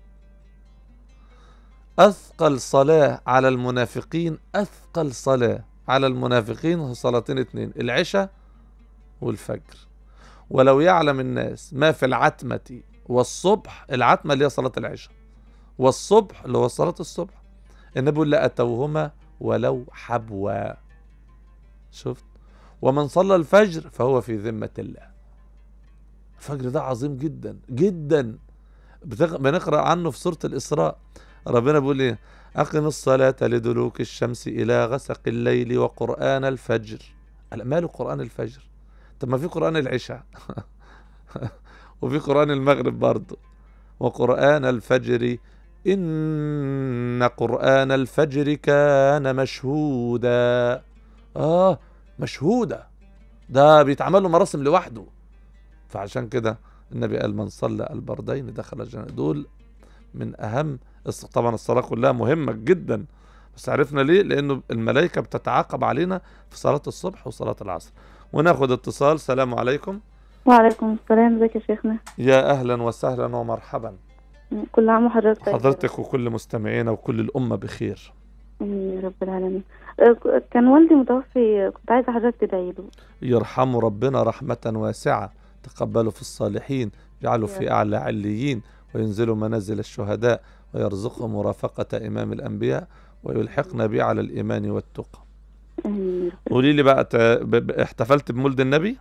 أثقل صلاة على المنافقين، أثقل صلاة على المنافقين صلاتين اتنين: العشاء والفجر. ولو يعلم الناس ما في العتمة والصبح، العتمة اللي هي صلاة العشاء، والصبح اللي هو صلاة الصبح، النبي يقول: لأتوهما ولو حبوا. شفت؟ ومن صلى الفجر فهو في ذمة الله. الفجر ده عظيم جدا جدا، بنقرأ عنه في سورة الإسراء. ربنا بيقول ايه؟ أقم الصلاة لدلوك الشمس إلى غسق الليل وقرآن الفجر. ماله قرآن الفجر؟ طب ما في قرآن العشاء وفي قرآن المغرب برضه. وقرآن الفجر إن قرآن الفجر كان مشهودا. مشهودا، ده بيتعمل له مراسم لوحده. فعشان كده النبي قال: من صلى البردين دخل الجنة. دول من أهم. طبعا الصلاة كلها مهمة جدا، بس عرفنا ليه؟ لأنه الملائكة بتتعاقب علينا في صلاة الصبح وصلاة العصر. وناخد اتصال. السلام عليكم. وعليكم السلام. ازيك يا شيخنا؟ يا أهلا وسهلا ومرحبا. كل عام وحضرتك طيب. حضرتك وكل مستمعينا وكل الأمة بخير. يا رب العالمين. كان والدي متوفي، كنت عايزة حضرتك تدعي له. يرحمه ربنا رحمة واسعة، تقبله في الصالحين، يجعله في أعلى عليين، وينزلوا منازل الشهداء، ويرزقه مرافقة إمام الأنبياء، ويلحقنا به على الإيمان والتقى. قولي لي بقى، احتفلت بمولد النبي؟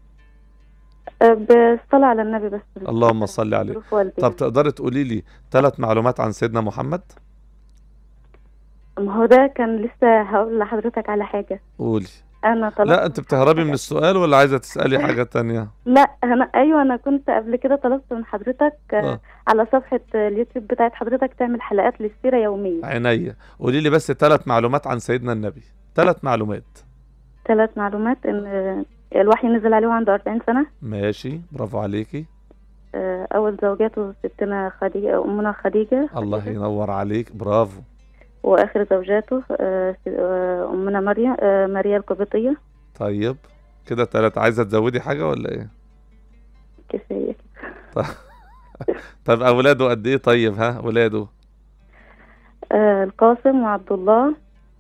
بالصلاة على النبي بس. اللهم صل عليه. طب تقدري تقولي لي 3 معلومات عن سيدنا محمد؟ ما هو ده كان لسه هقول لحضرتك على حاجة. قولي. أنا طلبت. لا، أنت بتهربي من السؤال ولا عايزة تسألي حاجة تانية؟ لا، أنا كنت قبل كده طلبت من حضرتك على صفحة اليوتيوب بتاعت حضرتك تعمل حلقات للسيرة يوميا. عينيا. قولي لي بس 3 معلومات عن سيدنا النبي. 3 معلومات. 3 معلومات: إن الوحي نزل عليه وعنده 40 سنة. ماشي، برافو عليكي. أول زوجاته ستنا خديجة، أمنا خديجة. الله ينور عليك، برافو. وآخر زوجاته أمنا مريم، ماريا القبطية. طيب كده 3. عايزة تزودي حاجة ولا إيه؟ كفاية. طب أولاده قد إيه؟ طيب ها أولاده؟ القاسم وعبد الله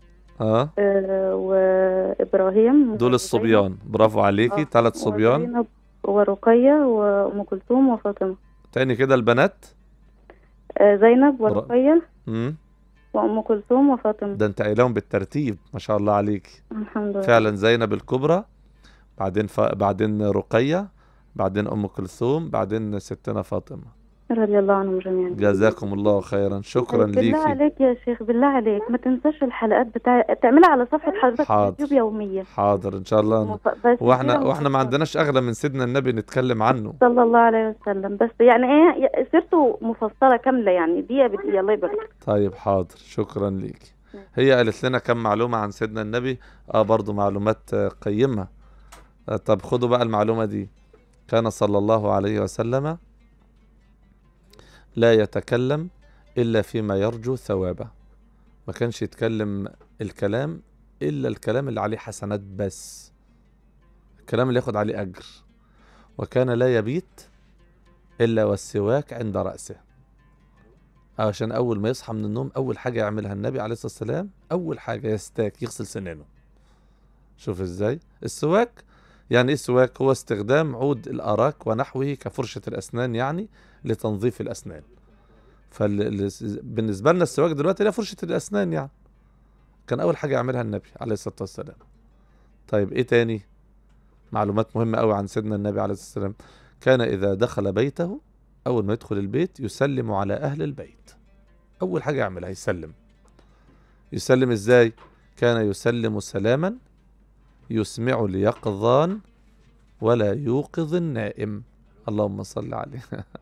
وإبراهيم. دول الصبيان. برافو عليكي. 3 صبيان. وزينب ورقية وأم كلثوم وفاطمة. تاني كده البنات؟ زينب ورقية وأم كلثوم وفاطمة. ده انت قايلهم بالترتيب، ما شاء الله عليك. الحمد لله. فعلا زينب الكبرى، بعدين بعدين رقية، بعدين أم كلثوم، بعدين ستنا فاطمة. رضي الله عنهم جميعا. جزاكم الله خيرا، شكرا بالله ليكي. عليك يا شيخ، بالله عليك ما تنساش الحلقات تعملها على صفحة حضرتك في حاضر. اليوتيوب يوميا. حاضر ان شاء الله. بس واحنا ما عندناش اغلى من سيدنا النبي نتكلم عنه صلى الله عليه وسلم، بس يعني ايه سيرته مفصلة كاملة يعني دقيقة بدقيقة. الله يبارك. طيب حاضر، شكرا ليكي. هي قالت لنا كم معلومة عن سيدنا النبي، برضو معلومات قيمة. طب خدوا بقى المعلومة دي. كان صلى الله عليه وسلم لا يتكلم إلا فيما يرجو ثوابه. ما كانش يتكلم الكلام إلا الكلام اللي عليه حسنات بس، الكلام اللي ياخد عليه أجر. وكان لا يبيت إلا والسواك عند رأسه، عشان أول ما يصحى من النوم أول حاجة يعملها النبي عليه الصلاة والسلام، أول حاجة يستاك، يغسل سنانه. شوف إزاي السواك. يعني إيه السواك؟ هو استخدام عود الأراك ونحوه كفرشة الأسنان، يعني لتنظيف الأسنان. بالنسبة لنا السواك دلوقتي لا فرشة الأسنان، يعني كان أول حاجة يعملها النبي عليه الصلاة والسلام. طيب إيه تاني؟ معلومات مهمة أوي عن سيدنا النبي عليه الصلاة والسلام. كان إذا دخل بيته، أول ما يدخل البيت يسلم على أهل البيت. أول حاجة يعملها يسلم. يسلم إزاي؟ كان يسلم سلاما يسمع اليقظان ولا يوقظ النائم. اللهم صل عليه.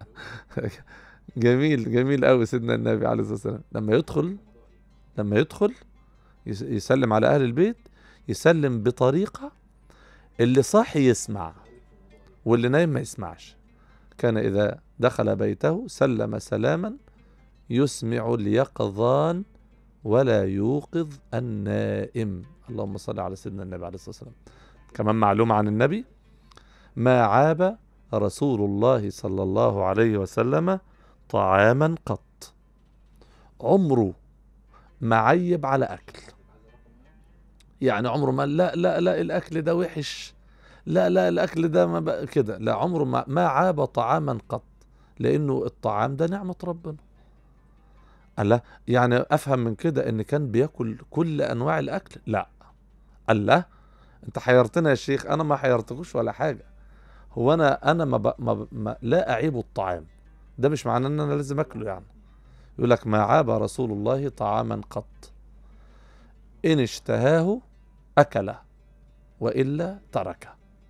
جميل جميل قوي سيدنا النبي عليه الصلاة والسلام. لما يدخل يسلم على أهل البيت، يسلم بطريقة اللي صاحي يسمع واللي نايم ما يسمعش. كان إذا دخل بيته سلم سلاما يسمع اليقظان ولا يوقظ النائم. اللهم صل على سيدنا النبي عليه الصلاة والسلام. كمان معلومة عن النبي: ما عاب رسول الله صلى الله عليه وسلم طعاما قط. عمره ما عيب على أكل، يعني عمره ما لا لا لا الأكل ده وحش، لا لا الأكل ده ما كده، لا عمره ما عاب طعاما قط، لأنه الطعام ده نعمة ربنا. الله، يعني أفهم من كده إن كان بياكل كل أنواع الأكل؟ لا. الله، أنت حيرتنا يا شيخ. أنا ما حيرتكوش ولا حاجة. هو أنا لا أعيب الطعام، ده مش معناه إن أنا لازم أكله. يعني يقول لك ما عاب رسول الله طعاما قط، إن اشتهاه أكله وإلا تركه.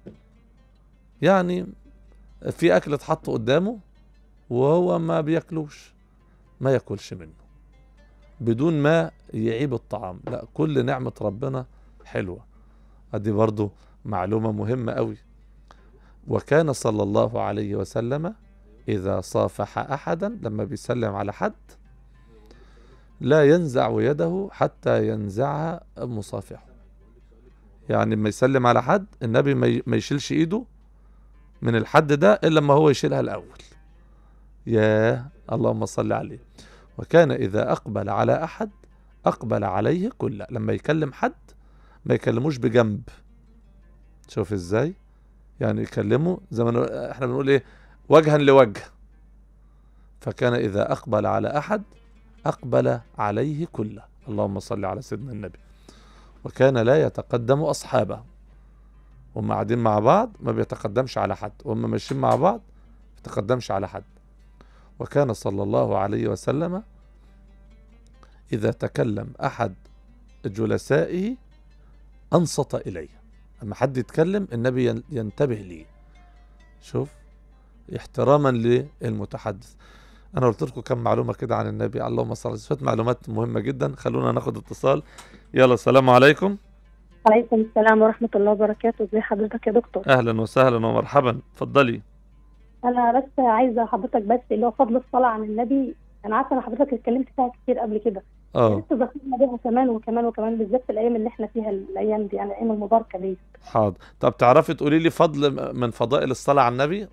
يعني في أكل اتحط قدامه وهو ما بياكلوش، ما ياكلش منه بدون ما يعيب الطعام. لا، كل نعمة ربنا حلوة. هذه برضو معلومة مهمة قوي. وكان صلى الله عليه وسلم إذا صافح أحدا، لما بيسلم على حد، لا ينزع يده حتى ينزعها مصافحه. يعني لما يسلم على حد النبي ما يشيلش إيده من الحد ده إلا لما هو يشيلها الأول. يا اللهم صل عليه. وكان إذا أقبل على أحد أقبل عليه كله. لما يكلم حد ما يكلموش بجنب. شوف إزاي؟ يعني يكلمه زي ما احنا بنقول إيه، وجها لوجه. فكان إذا أقبل على أحد أقبل عليه كله. اللهم صل على سيدنا النبي. وكان لا يتقدم أصحابه، هم قاعدين مع بعض ما بيتقدمش على حد، وهم ماشيين مع بعض ما بيتقدمش على حد. وكان صلى الله عليه وسلم إذا تكلم أحد جلسائه أنصت إليه. أما حد يتكلم النبي ينتبه ليه. شوف، احتراما للمتحدث. أنا قلت لكم كم معلومة كده عن النبي. اللهم صل على سيدنا. معلومات مهمة جدا. خلونا ناخد اتصال. يلا، السلام عليكم. عليكم السلام ورحمة الله وبركاته. ازي حضرتك يا دكتور؟ أهلا وسهلا ومرحبا، اتفضلي. أنا بس عايزة حضرتك بس اللي هو فضل الصلاة على النبي. أنا عارفة إن حضرتك اتكلمت فيها كتير قبل كده، لسه ذكرنا بيها كمان وكمان وكمان، بالذات في الأيام اللي احنا فيها الأيام دي، يعني الأيام المباركة دي. حاضر. طب تعرفي تقولي لي فضل من فضائل الصلاة على النبي؟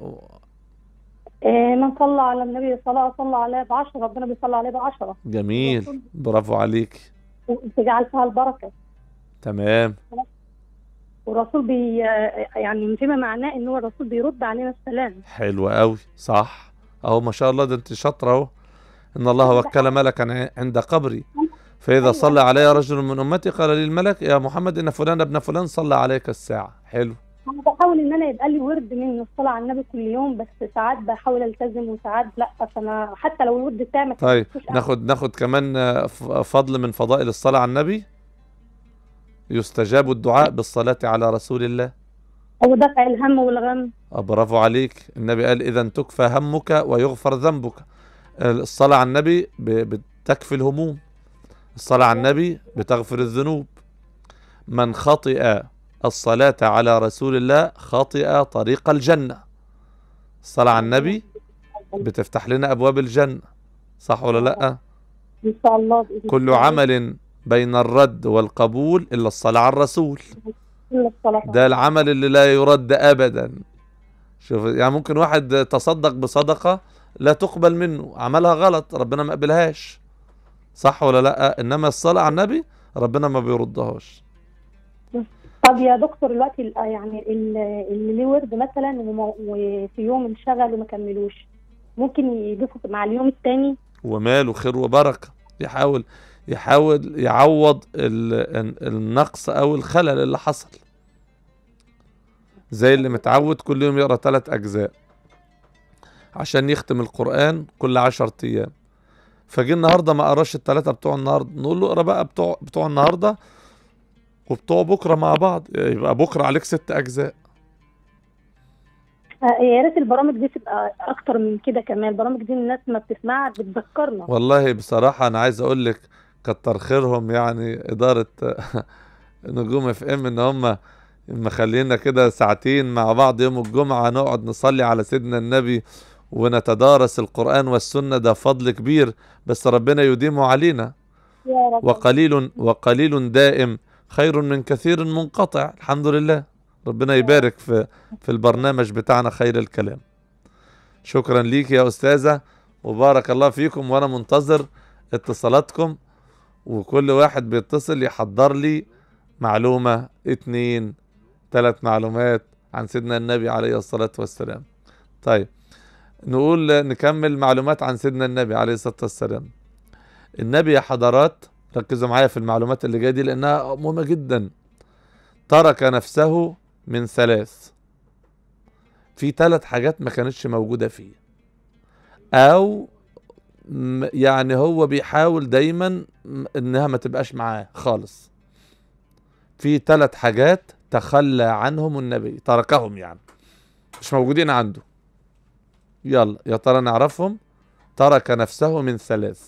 من صلى على النبي صلى عليه ب10، ربنا بيصلي عليه ب10. جميل، برافو عليك. وتجعل فيها البركة. تمام. والرسول يعني فيما معناه ان هو الرسول بيرد علينا السلام. حلو قوي، صح اهو، ما شاء الله، ده انت شاطره اهو. ان الله وكل ملكا عند قبري فاذا صلى علي رجل من امتي قال لي الملك يا محمد ان فلان ابن فلان صلى عليك الساعه. حلو. انا بحاول ان انا يبقى لي ورد من الصلاه على النبي كل يوم، بس ساعات بحاول التزم وساعات لا، فانا حتى لو الورد بتاعي ما طيب كنتش ناخد كمان فضل من فضائل الصلاة على النبي. يستجاب الدعاء بالصلاة على رسول الله. او دفع الهم والغم. برافو عليك. النبي قال إذا تكفى همك ويغفر ذنبك. الصلاة على النبي بتكفي الهموم. الصلاة على النبي بتغفر الذنوب. من خطئ الصلاة على رسول الله خطئ طريق الجنة. الصلاة على النبي بتفتح لنا أبواب الجنة، صح ولا لأ؟ ان شاء الله. كل عمل بين الرد والقبول إلا الصلاة على الرسول. ده العمل اللي لا يرد أبدا. شوف يعني ممكن واحد تصدق بصدقة لا تقبل منه، عملها غلط ربنا ما قبلهاش، صح ولا لأ؟ إنما الصلاة على النبي ربنا ما بيردهاش. طب يا دكتور دلوقتي يعني اللي ليه ورد مثلا وفي يوم انشغل وما كملوش، ممكن يضيفه مع اليوم التاني؟ وماله، خير وبركة. يحاول يعوض النقص أو الخلل اللي حصل. زي اللي متعود كل يوم يقرأ 3 أجزاء عشان يختم القرآن كل 10 أيام، فجي النهاردة ما قراش ال3 بتوع النهاردة، نقول له اقرا بقى بتوع النهاردة وبتوع بكرة مع بعض، يبقى بكرة عليك 6 أجزاء. يا ريت البرامج دي تبقى اكتر من كده كمان. البرامج دي الناس ما بتسمعها بتذكرنا. والله بصراحة أنا عايز أقول لك كتر خيرهم يعني إدارة نجوم اف ام إن هم مخلينا كده ساعتين مع بعض يوم الجمعة نقعد نصلي على سيدنا النبي ونتدارس القرآن والسنة. ده فضل كبير، بس ربنا يديمه علينا. يا رب. وقليل دائم خير من كثير منقطع. الحمد لله، ربنا يبارك في البرنامج بتاعنا خير الكلام. شكرا ليك يا أستاذة وبارك الله فيكم، وأنا منتظر اتصالاتكم، وكل واحد بيتصل يحضر لي معلومة 2 3 معلومات عن سيدنا النبي عليه الصلاة والسلام. طيب نكمل معلومات عن سيدنا النبي عليه الصلاة والسلام. النبي يا حضرات ركزوا معايا في المعلومات اللي جايه دي لأنها مهمة جدا. ترك نفسه من 3. في 3 حاجات ما كانتش موجودة فيه، أو يعني هو بيحاول دايما إنها ما تبقاش معاه خالص. في 3 حاجات تخلى عنهم النبي، تركهم يعني مش موجودين عنده. يلا يا ترى نعرفهم. ترك نفسه من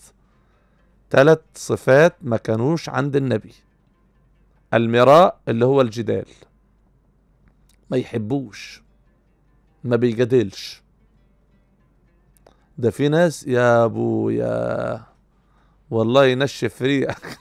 3 صفات ما كانوش عند النبي. المراء اللي هو الجدال، ما يحبوش، ما بيجادلش. ده في ناس يا ابويا والله ينشف ريقك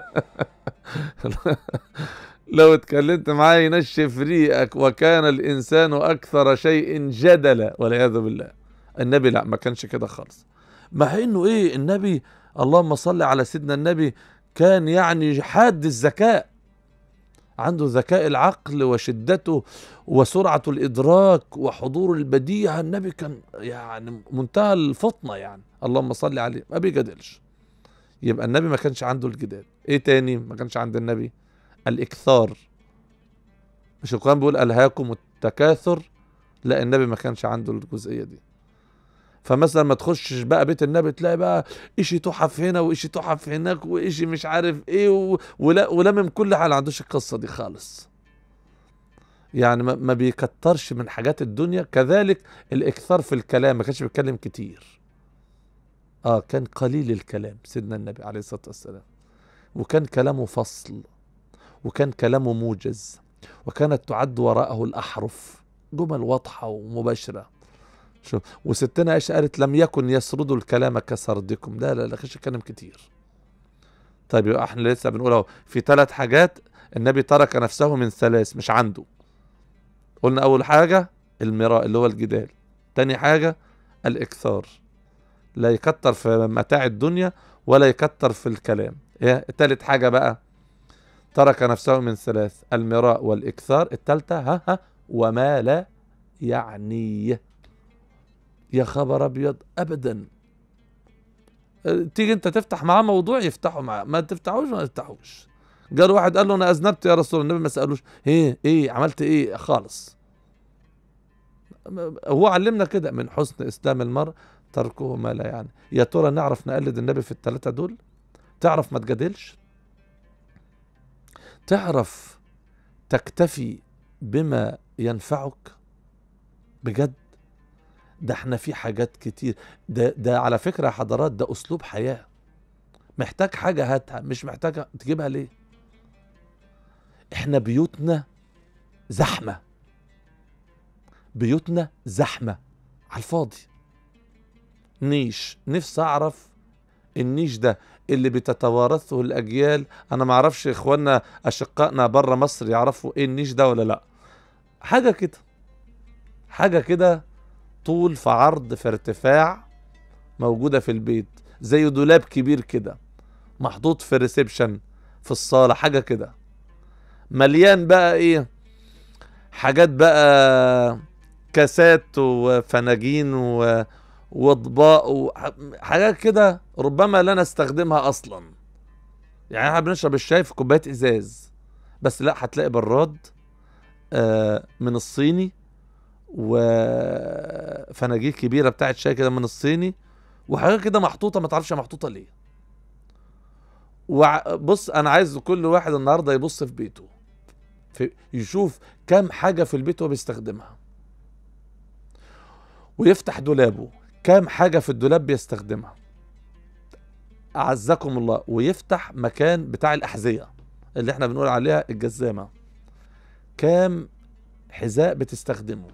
لو اتكلمت معاه ينشف ريقك. وكان الإنسان أكثر شيء جدلا والعياذ بالله. النبي لا، ما كانش كده خالص. مع انه النبي اللهم صل على سيدنا النبي كان يعني حاد الذكاء، عنده ذكاء العقل وشدته وسرعة الإدراك وحضور البديهة. النبي كان يعني منتهى الفطنة يعني، اللهم صل عليه، ما بيجادلش. يبقى النبي ما كانش عنده الجدال. ايه تاني ما كانش عند النبي؟ الإكثار. مش القرآن بيقول ألهاكم التكاثر؟ لا، النبي ما كانش عنده الجزئية دي. فمثلا ما تخشش بقى بيت النبي تلاقي بقى إشي تحف هنا وإشي تحف هناك وإشي مش عارف ايه ولا من كل حال. ما عندوش القصة دي خالص يعني، ما بيكترش من حاجات الدنيا. كذلك الإكثار في الكلام، ما كانش بيتكلم كتير. كان قليل الكلام سيدنا النبي عليه الصلاة والسلام، وكان كلامه فصل، وكان كلامه موجز، وكانت تعد وراءه الأحرف، جمل واضحة ومباشرة. شوف، وستنا عائشة قالت لم يكن يسرد الكلام كسردكم. لا خش الكلام كتير. طيب يبقى احنا لسه بنقول اهو في 3 حاجات النبي ترك نفسه من 3 مش عنده. قلنا أول حاجة المراء اللي هو الجدال. تاني حاجة الإكثار، لا يكتر في متاع الدنيا ولا يكتر في الكلام. التالت حاجة بقى ترك نفسه من 3 المراء والإكثار. التالتة وما لا يعني. يا خبر أبيض، أبدا. تيجي أنت تفتح معاه موضوع يفتحه معاه، ما تفتحوش. جاله واحد قال له انا اذنبت يا رسول الله، النبي ما سالوش ايه عملت ايه خالص. هو علمنا كده، من حسن اسلام المرء تركه ما لا يعني. يا ترى نعرف نقلد النبي في الثلاثه دول؟ تعرف ما تجادلش، تعرف تكتفي بما ينفعك بجد. ده احنا في حاجات كتير، ده على فكرة يا حضرات ده اسلوب حياة. محتاج حاجة هاتها، مش محتاج تجيبها ليه؟ احنا بيوتنا زحمة، بيوتنا زحمة على الفاضي. نفسي اعرف النيش ده اللي بتتوارثه الاجيال. انا ما اعرفش اخواننا اشقائنا بره مصر يعرفوا ايه النيش ده ولا لا. حاجة كده طول في عرض في ارتفاع، موجودة في البيت، زي دولاب كبير كده محطوط في الريسبشن في الصالة، حاجة كده مليان بقى ايه، حاجات بقى، كاسات وفناجين واطباق وحاجات كده ربما لا نستخدمها اصلا. يعني احنا بنشرب الشاي في كوباية ازاز، بس لا، هتلاقي براد من الصيني، وفناجيل كبيرة بتاعت شاي كده من الصيني، وحاجات كده محطوطة ما تعرفش محطوطة ليه. وبص، انا عايز كل واحد النهاردة يبص في بيته، يشوف كم حاجة في البيت هو بيستخدمها، ويفتح دولابه كم حاجة في الدولاب بيستخدمها، أعزكم الله، ويفتح مكان بتاع الأحذية اللي احنا بنقول عليها الجزامة، كام حذاء بتستخدمه.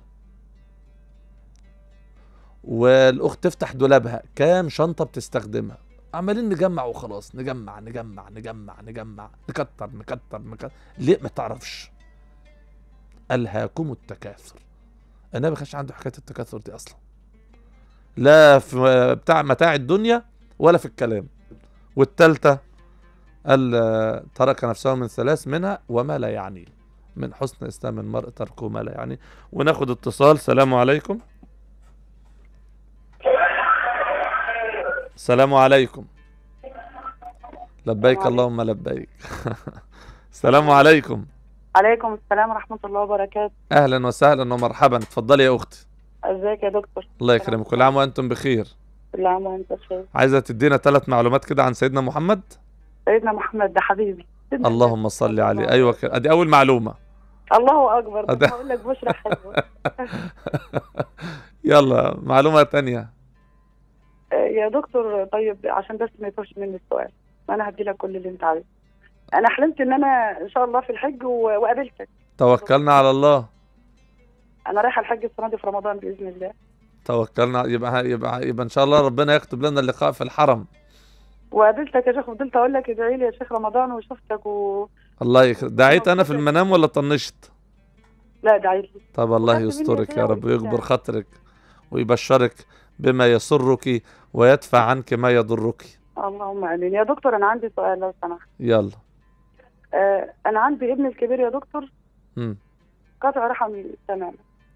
والأخت تفتح دولابها كام شنطة بتستخدمها. عمالين نجمع وخلاص، نجمع نجمع نجمع نجمع، نكتر نكتر نكتر. ليه؟ ما تعرفش. ألهاكم التكاثر. النبي ما كانش عنده حكاية التكاثر دي أصلا، لا في بتاع متاع الدنيا ولا في الكلام. والتالتة قال ترك نفسه من ثلاث، منها وما لا يعنيه. من حسن إسلام المرء تركه ما لا يعنيه. وناخد اتصال. السلام عليكم. السلام عليكم. لبيك اللهم لبيك. السلام عليكم. عليكم السلام ورحمة الله وبركاته. أهلا وسهلا ومرحبا. اتفضلي يا أختي. ازيك يا دكتور؟ الله يكرمك، كل عام وأنتم بخير. كل عام وأنت بخير. عايزة تدينا 3 معلومات كده عن سيدنا محمد؟ سيدنا محمد ده حبيبي. اللهم صل عليه. أيوة كده، أدي أول معلومة. الله أكبر. بس هقول لك بشرى حلوة. يلا معلومة تانية. يا دكتور، طيب عشان بس ما يفوتش مني السؤال، أنا هدي لك كل اللي أنت عايزه. أنا حلمت إن أنا إن شاء الله في الحج وقابلتك. توكلنا على الله. أنا رايحة الحج السنة دي في رمضان بإذن الله. توكلنا. يبقى إن شاء الله ربنا يكتب لنا اللقاء في الحرم. وقابلتك يا شيخ، فضلت أقول لك ادعي لي يا شيخ رمضان، وشفتك الله يكرمك. دعيت أنا في المنام ولا طنشت؟ لا دعيت لي. طب الله يسترك يا رب ويكبر خاطرك ويبشرك بما يسرك ويدفع عنك ما يضرك. اللهم امين. يا دكتور انا عندي سؤال لو سمحت. يلا. انا عندي ابني الكبير يا دكتور امم قاطع رحمي تماما.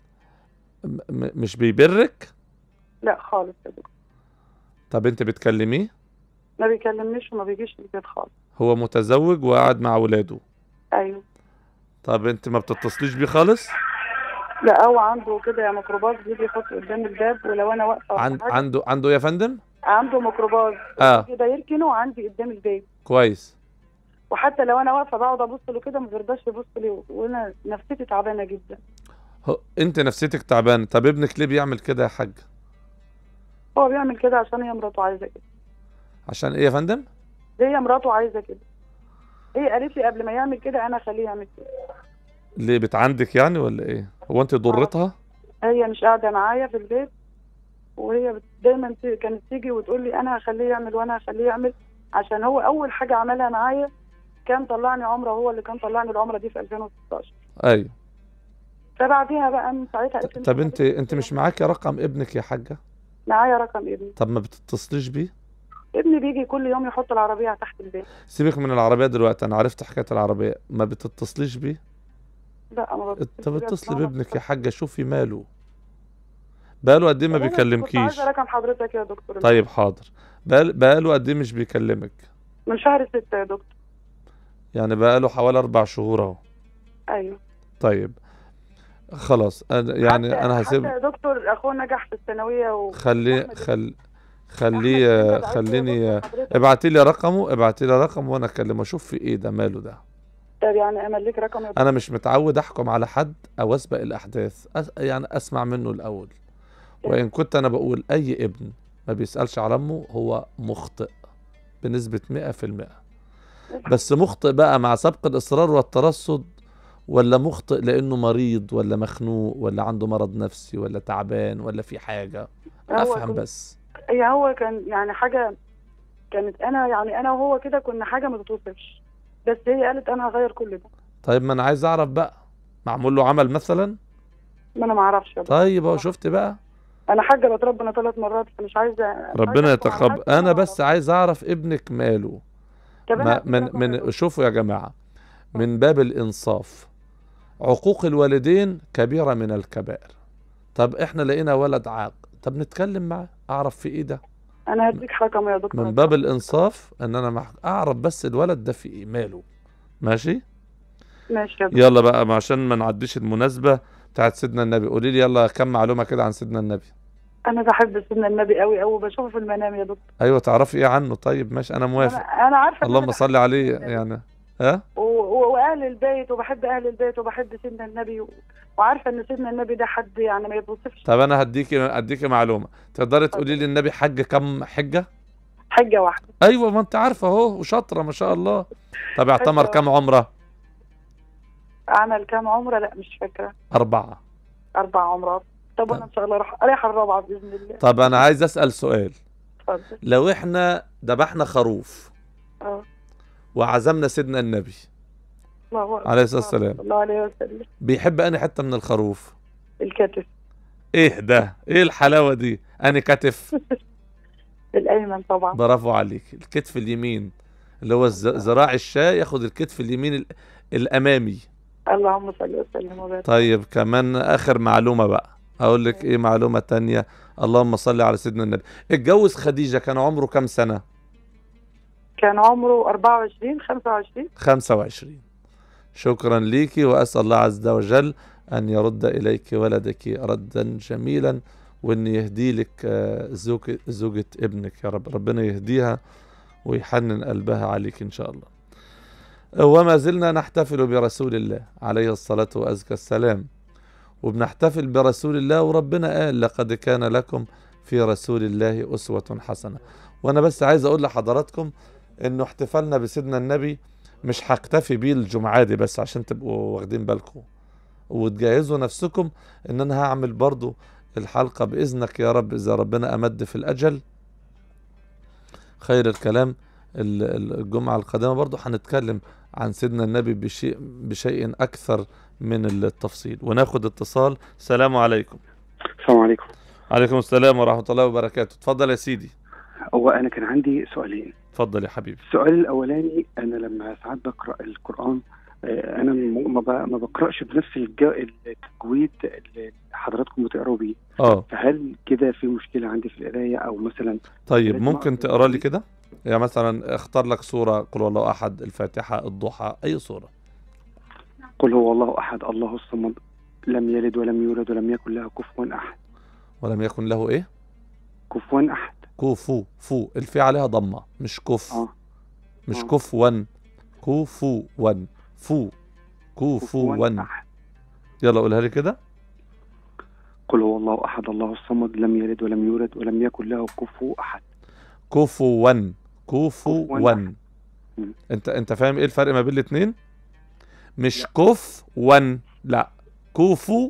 مش بيبرك؟ لا خالص يا دكتور. طب انت بتكلميه؟ ما بيكلمنيش وما بيجيش البيت خالص. هو متزوج وقاعد مع ولاده؟ ايوه. طب انت ما بتتصليش بيه خالص؟ لا هو عنده كده يا ميكروباص بيجي يحط قدام الباب، ولو انا واقفه عنده يا فندم؟ عنده ميكروباص كده يركنه عندي قدام البيت. كويس. وحتى لو انا واقفه بقعد ابص له كده ما بيرضاش يبص لي، وانا نفسيتي تعبانه جدا. انت نفسيتك تعبانه. طب ابنك ليه بيعمل كده يا حاج؟ هو بيعمل كده عشان هي مراته عايزه كده. عشان ايه يا فندم؟ هي مراته عايزه كده. هي قالت لي قبل ما يعمل كده انا اخليه يعمل كده. ليه بتعندك يعني ولا ايه؟ هو انت ضرتها؟ هي مش قاعده معايا في البيت، وهي دايما كانت تيجي وتقول لي انا هخليه يعمل وانا هخليه يعمل، عشان هو اول حاجه عملها معايا كان طلعني عمره، هو اللي كان طلعني العمره دي في 2016. ايوه. فبعديها بقى من ساعتها قلت. طب انت مش معاكي رقم ابنك يا حاجه؟ معايا رقم ابني. طب ما بتتصليش بيه؟ ابني بيجي كل يوم يحط العربيه تحت البيت. سيبك من العربيه دلوقتي، انا عرفت حكايه العربيه. ما بتتصليش بيه؟ لا ما بتصلش. طب اتصلي بابنك يا حاجه، شوفي ماله بقاله قد ايه ما بيكلمكيش؟ عايزه رقم حضرتك يا دكتور. طيب حاضر. بقاله قد ايه مش بيكلمك؟ من شهر 6 يا دكتور. يعني بقاله حوالي 4 شهور اهو. ايوه. طيب خلاص يعني انا هسيب. حتى يا دكتور اخوه نجح في الثانويه خليني ابعتي لي رقمه وانا اكلمه اشوف في ايه ده، ماله ده. طب يعني املك رقم يا دكتور؟ انا مش متعود احكم على حد او اسبق الاحداث، يعني اسمع منه الاول. وان كنت انا بقول اي ابن ما بيسألش على امه هو مخطئ بنسبة 100%. بس مخطئ بقى مع سبق الاصرار والترصد، ولا مخطئ لانه مريض ولا مخنوق ولا عنده مرض نفسي ولا تعبان ولا في حاجة؟ افهم بس. هو كان يعني حاجة كانت انا وهو كده كنا حاجة ما تتوصفش، بس هي قالت انا هغير كل ده. طيب ما انا عايز اعرف بقى، معمول له عمل مثلا؟ ما انا ما اعرفش. طيب اهو شفت بقى، انا حجبت ربنا 3 مرات فمش عايزه. ربنا يتقبل. انا بس عايز اعرف ابنك ماله. من شوفوا يا جماعة، من باب الانصاف، عقوق الوالدين كبيرة من الكبائر. طب احنا لقينا ولد عاق، طب نتكلم معاه اعرف في ايه ده. انا هديك رقم يا دكتور. من باب الانصاف ان انا اعرف بس الولد ده في ايه، ماله. ماشي يا دكتور. يلا بقى عشان ما نعديش المناسبة بتاعت سيدنا النبي. قولي لي يلا كم معلومة كده عن سيدنا النبي. انا بحب سيدنا النبي قوي قوي، بشوفه في المنام يا دكتور. ايوه تعرفي ايه عنه؟ طيب ماشي انا موافق. انا عارفه. اللهم صل عليه يعني. واهل البيت، وبحب اهل البيت وبحب سيدنا النبي وعارفه ان سيدنا النبي ده حد يعني ما يتوصفش. طب انا اديكي معلومة. تقدري تقولي لي النبي حج كم حجة؟ حجة واحدة. ايوه ما انت عارفه اهو وشاطره ما شاء الله. طب اعتمر كم عمره؟ عمل كم عمره؟ لا مش فاكره. 4 عمرات. طب انا ان شاء الله رايح الرابعه باذن الله. طب انا عايز اسال سؤال. اتفضل. لو احنا ذبحنا خروف وعزمنا سيدنا النبي عليه الصلاه والسلام، الله عليه وسلم، بيحب انهي حته من الخروف؟ الكتف. ايه ده؟ ايه الحلاوه دي؟ انهي كتف؟ الايمن طبعا. برافو عليك. الكتف اليمين اللي هو ذراع الشاة، ياخد الكتف اليمين الامامي. اللهم صل وسلم وبارك. طيب كمان اخر معلومه بقى، اقول لك ايه معلومه تانية. اللهم صل على سيدنا النبي. اتجوز خديجه كان عمره كام سنه؟ كان عمره 24 25. شكرا ليكي، واسال الله عز وجل ان يرد اليك ولدك ردا جميلا، وان يهدي لك زوجة ابنك يا رب. ربنا يهديها ويحنن قلبها عليك ان شاء الله. وما زلنا نحتفل برسول الله عليه الصلاة وأزكى السلام، وبنحتفل برسول الله، وربنا قال لقد كان لكم في رسول الله أسوة حسنة. وأنا بس عايز أقول لحضراتكم إنه احتفالنا بسيدنا النبي مش هكتفي بيه الجمعة دي بس، عشان تبقوا واخدين بالكم وتجهزوا نفسكم إن أنا هعمل برضو الحلقة بإذنك يا رب إذا ربنا أمد في الأجل خير الكلام. الجمعة القادمة برضو هنتكلم عن سيدنا النبي بشيء أكثر من التفصيل. وناخد اتصال. السلام عليكم. السلام عليكم. عليكم السلام ورحمة الله وبركاته. اتفضل يا سيدي. هو أنا كان عندي سؤالين. اتفضل يا حبيبي. السؤال الأولاني، أنا لما ساعات بقرأ القرآن أنا ما بقرأش بنفس التجويد اللي حضراتكم بتقرأوا بيه. فهل كده في مشكلة عندي في القراية أو مثلا؟ طيب ممكن تقرأ لي كده؟ يعني مثلا اختار لك سورة، قل هو الله أحد، الفاتحة، الضحى، أي سورة. قل هو الله أحد الله الصمد لم يلد ولم يولد ولم يكن له كفوا أحد. ولم يكن له إيه؟ كفوا أحد. كفو فو الفي عليها ضمة مش كف. مش كفوا. كفوا فو كفوا. يلا قولها لي كده. قل هو الله أحد الله الصمد لم يلد ولم يولد ولم يكن له كفوا أحد. كفوا. انت فاهم ايه الفرق ما بين الاثنين؟ مش كفوا، لا كفوا.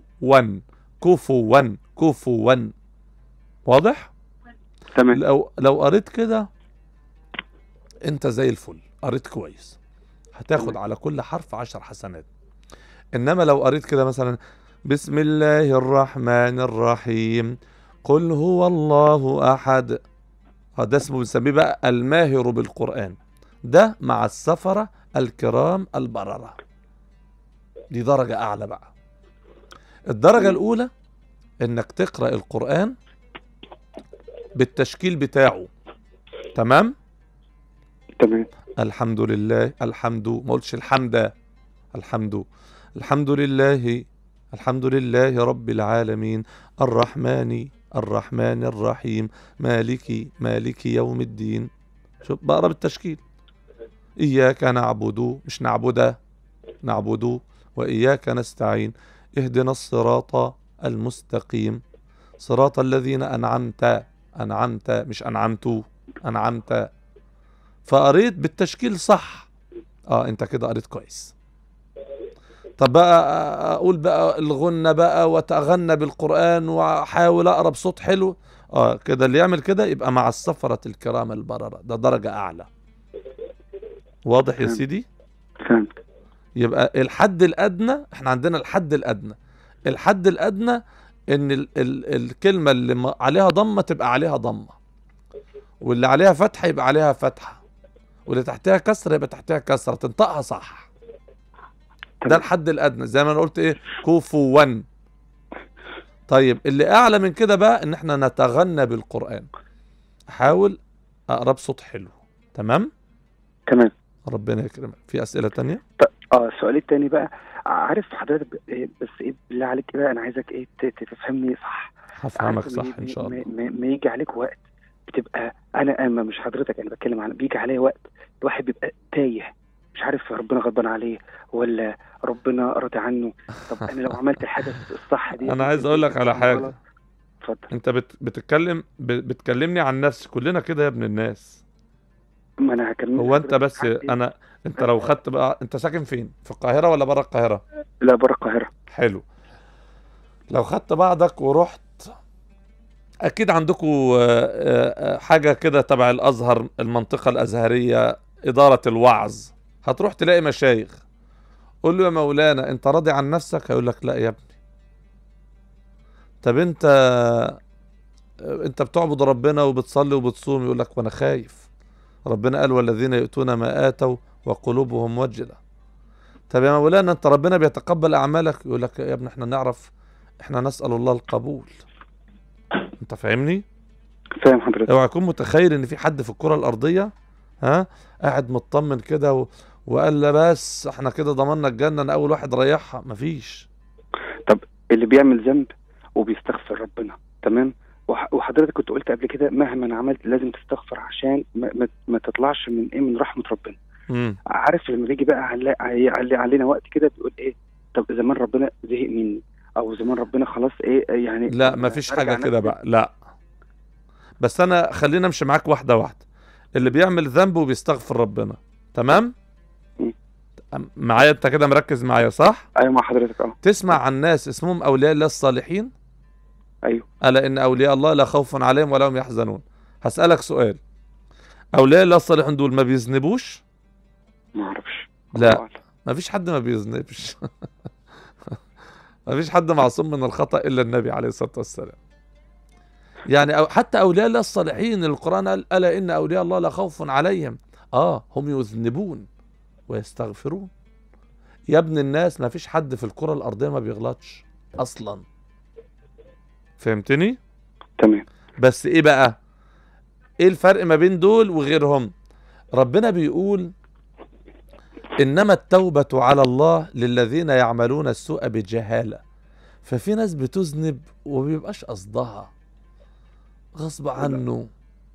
واضح؟ تمام. لو قريت كده انت زي الفل، قريت كويس، هتاخد على كل حرف 10 حسنات. انما لو قريت كده مثلا بسم الله الرحمن الرحيم قل هو الله احد، ده اسمه بنسميه بقى الماهر بالقرآن، ده مع السفرة الكرام البررة. دي درجة أعلى بقى. الدرجة الأولى إنك تقرأ القرآن بالتشكيل بتاعه. تمام؟ الحمد لله، الحمد، ما قلتش الحمد، الحمد لله، الحمد لله رب العالمين، الرحمن الرحيم، مالك يوم الدين. شوف بقرا بالتشكيل. إياك نعبد، مش نعبد، وإياك نستعين، اهدنا الصراط المستقيم، صراط الذين أنعمت مش أنعمت. فقريت بالتشكيل صح. انت كده قريت كويس. طب بقى اقول بقى الغنى بقى واتغنى بالقرآن واحاول اقرا بصوت حلو، كده اللي يعمل كده يبقى مع السفرة الكرام البررة، ده درجة اعلى. واضح يا سيدي؟ فهمت. يبقى الحد الادنى، احنا عندنا الحد الادنى ان الكلمة اللي عليها ضمة تبقى عليها ضمة، واللي عليها فتحة يبقى عليها فتحة، واللي تحتها كسرة يبقى تحتها كسرة، تنطقها صح. ده الحد الادنى زي ما انا قلت ايه، كفوا. طيب اللي اعلى من كده بقى ان احنا نتغنى بالقرآن، احاول اقرا بصوت حلو. تمام. ربنا يكرمك. في اسئله تانية؟ السؤال التاني بقى، عارف حضرتك بس ايه بالله عليك بقى، انا عايزك تفهمني صح. هفهمك صح ان شاء الله. ما يجي عليك وقت بتبقى انا مش حضرتك، انا بتكلم عن بيجي عليه وقت الواحد بيبقى تايه، مش عارف ربنا غضبان عليه ولا ربنا راضي عنه. طب انا لو عملت الحاجه الصح دي انا عايز اقول لك على حاجه. اتفضل. انت بتكلمني عن نفسي، كلنا كده يا ابن الناس. ما انا هكلمك. هو انت بس انت لو خدت بقى، انت ساكن فين؟ في القاهره ولا بره القاهره؟ لا بره القاهره. حلو. لو خدت بعضك ورحت، اكيد عندكم حاجه كده تبع الازهر، المنطقه الازهريه، اداره الوعظ، هتروح تلاقي مشايخ، قول له يا مولانا انت راضي عن نفسك؟ هيقول لك لا يا ابني. طب انت بتعبد ربنا وبتصلي وبتصوم؟ يقول لك وانا خايف، ربنا قال والذين يؤتون ما آتوا وقلوبهم وجلة. طب يا مولانا انت ربنا بيتقبل اعمالك؟ يقول لك يا ابني احنا نعرف، احنا نسأل الله القبول. انت فاهمني؟ فاهم حضرتك. اوعى يكون متخيل ان في حد في الكرة الارضية قاعد مطمن كده وقال لا بس احنا كده ضمننا الجنة، انا اول واحد ريحها. مفيش. طب اللي بيعمل ذنب وبيستغفر ربنا، تمام، وحضرتك كنت قلت قبل كده مهما عملت لازم تستغفر عشان ما تطلعش من رحمة ربنا. عارف لما بيجي بقى علينا وقت كده بيقول ايه، طب زمان ربنا زهق مني، او زمان ربنا خلاص ايه يعني. لا مفيش حاجة كده بقى، لا. بس انا خلينا امشي معاك واحدة واحدة. اللي بيعمل ذنب وبيستغفر ربنا، تمام معايا؟ انت كده مركز معايا صح؟ ايوه مع حضرتك. تسمع عن ناس اسمهم اولياء الله الصالحين؟ ايوه. الا ان اولياء الله لا خوف عليهم ولا هم يحزنون. هسألك سؤال، اولياء الله الصالحين دول ما بيذنبوش؟ ما اعرفش. لا ما فيش حد ما بيذنبش. ما فيش حد معصوم من الخطأ الا النبي عليه الصلاة والسلام. يعني حتى اولياء الله الصالحين القرآن قال الا ان اولياء الله لا خوف عليهم، هم يذنبون ويستغفرون. يا ابن الناس ما فيش حد في الكرة الارضية ما بيغلطش اصلا. فهمتني؟ تمام. بس ايه بقى؟ ايه الفرق ما بين دول وغيرهم؟ ربنا بيقول انما التوبة على الله للذين يعملون السوء بجهالة. ففي ناس بتذنب ومبيبقاش قصدها، غصب عنه،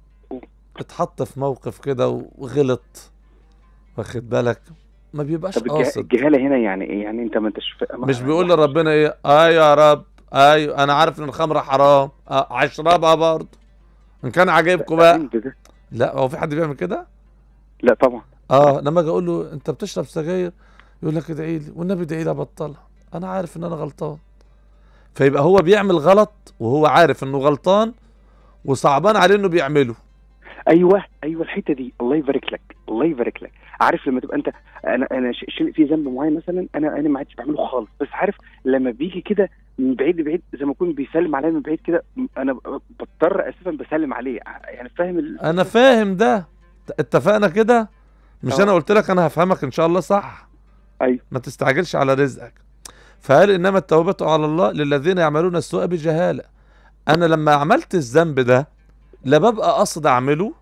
اتحط في موقف كده وغلط، واخد بالك، ما بيبقاش قاصد. الجهالة هنا يعني ايه؟ يعني انت ما انتش مش بيقول لربنا ايه؟ ايوه يا رب، ايوه انا عارف ان الخمره حرام، هشربها برضه ان كان عاجبكم بقى. لا هو في حد بيعمل كده؟ لا طبعا. لما اجي اقول له انت بتشرب سجاير، يقول لك ادعي لي والنبي ادعي لي ابطلها، انا عارف ان انا غلطان. فيبقى هو بيعمل غلط وهو عارف انه غلطان وصعبان عليه انه بيعمله. ايوه الحته دي، الله يبارك لك، الله يبارك لك. عارف لما تبقى انت انا في ذنب معين مثلا انا ما عادش بعمله خالص، بس عارف لما بيجي كده من بعيد زي ما يكون بيسلم عليا من بعيد كده، انا بضطر اساسا بسلم عليه. يعني فاهم انا فاهم ده، اتفقنا كده. مش انا قلت لك انا هفهمك ان شاء الله صح؟ ايوه. ما تستعجلش على رزقك. فقال انما التوبة على الله للذين يعملون السوء بجهالة. انا لما عملت الذنب ده لا ببقى قصد اعمله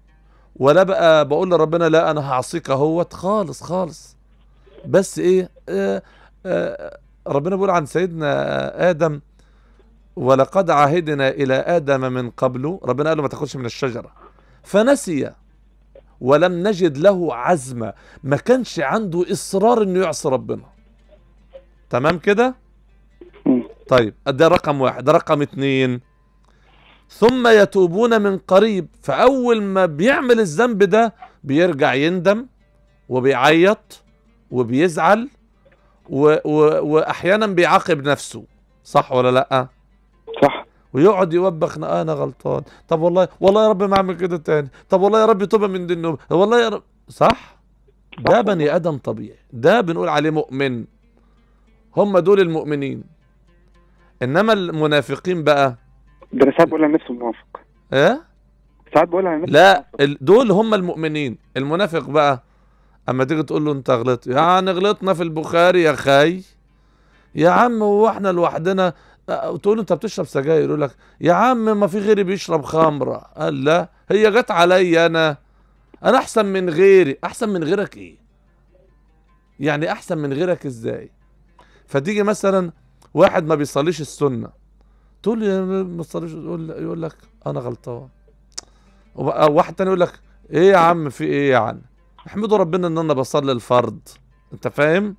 ولا بقى بقول لربنا لا انا هعصيك اهوت خالص خالص. بس ايه ربنا بيقول عن سيدنا ادم ولقد عهدنا الى ادم من قبل، ربنا قال له ما تاكلش من الشجره فنسي ولم نجد له عزما، ما كانش عنده اصرار انه يعصي ربنا. تمام كده؟ طيب ده رقم واحد. ده رقم اتنين، ثم يتوبون من قريب، فاول ما بيعمل الذنب ده بيرجع يندم وبيعيط وبيزعل واحيانا بيعاقب نفسه، صح ولا لا؟ صح. ويقعد يوبخ انا غلطان، طب والله يا رب ما اعمل كده تاني، طب والله يا رب توبه من دي النوبه، والله يا رب. صح؟ ده بني ادم طبيعي، ده بنقول عليه مؤمن. هم دول المؤمنين. انما المنافقين بقى، ده انا ساعات بقول على نفسي منافق. ايه؟ ساعات بقول على نفسي لا دول هم المؤمنين. المنافق بقى اما تيجي تقول له انت غلطت، يعني غلطنا في البخاري يا خي، يا عم هو احنا لوحدنا؟ تقول له انت بتشرب سجاير، يقول لك يا عم ما في غيري بيشرب خمره. قال لا هي جت عليا انا احسن من غيري. احسن من غيرك ايه؟ يعني احسن من غيرك ازاي؟ فتيجي مثلا واحد ما بيصليش السنه، تقول له ما بيصليش، يقول لك انا غلطان. او واحد تاني يقول لك ايه يا عم في ايه يعني؟ احمدوا ربنا ان انا بصلي الفرض. انت فاهم؟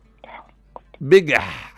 بجح.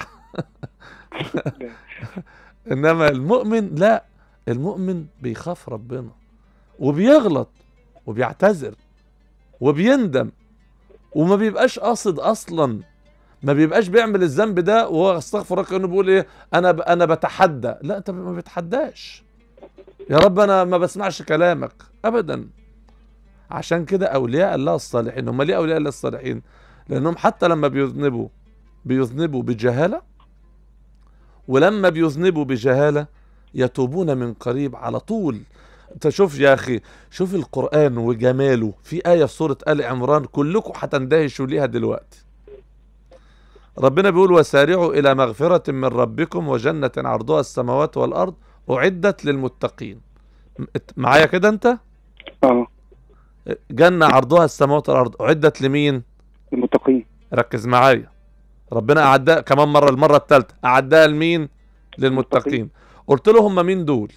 انما المؤمن لا، المؤمن بيخاف ربنا وبيغلط وبيعتذر وبيندم وما بيبقاش قاصد اصلا، ما بيبقاش بيعمل الذنب ده وهو استغفر الله كانه بيقول ايه انا بتحدى. لا انت ما بتحداش، يا رب انا ما بسمعش كلامك ابدا. عشان كده اولياء الله الصالحين، هم ليه اولياء الله الصالحين؟ لانهم حتى لما بيذنبوا بجهاله، ولما بيذنبوا بجهاله يتوبون من قريب على طول. انت شوف يا اخي، شوف القرآن وجماله. في آية في سورة آل عمران كلكم هتندهشوا ليها دلوقتي. ربنا بيقول وسارعوا إلى مغفرة من ربكم وجنة عرضها السماوات والأرض أعدت للمتقين. معايا كده انت؟ جنة عرضها السماوات والأرض أعدت لمين؟ للمتقين. ركز معايا، ربنا أعدها كمان مرة، المرة الثالثة أعدها لمين؟ للمتقين. قلت له هم مين دول؟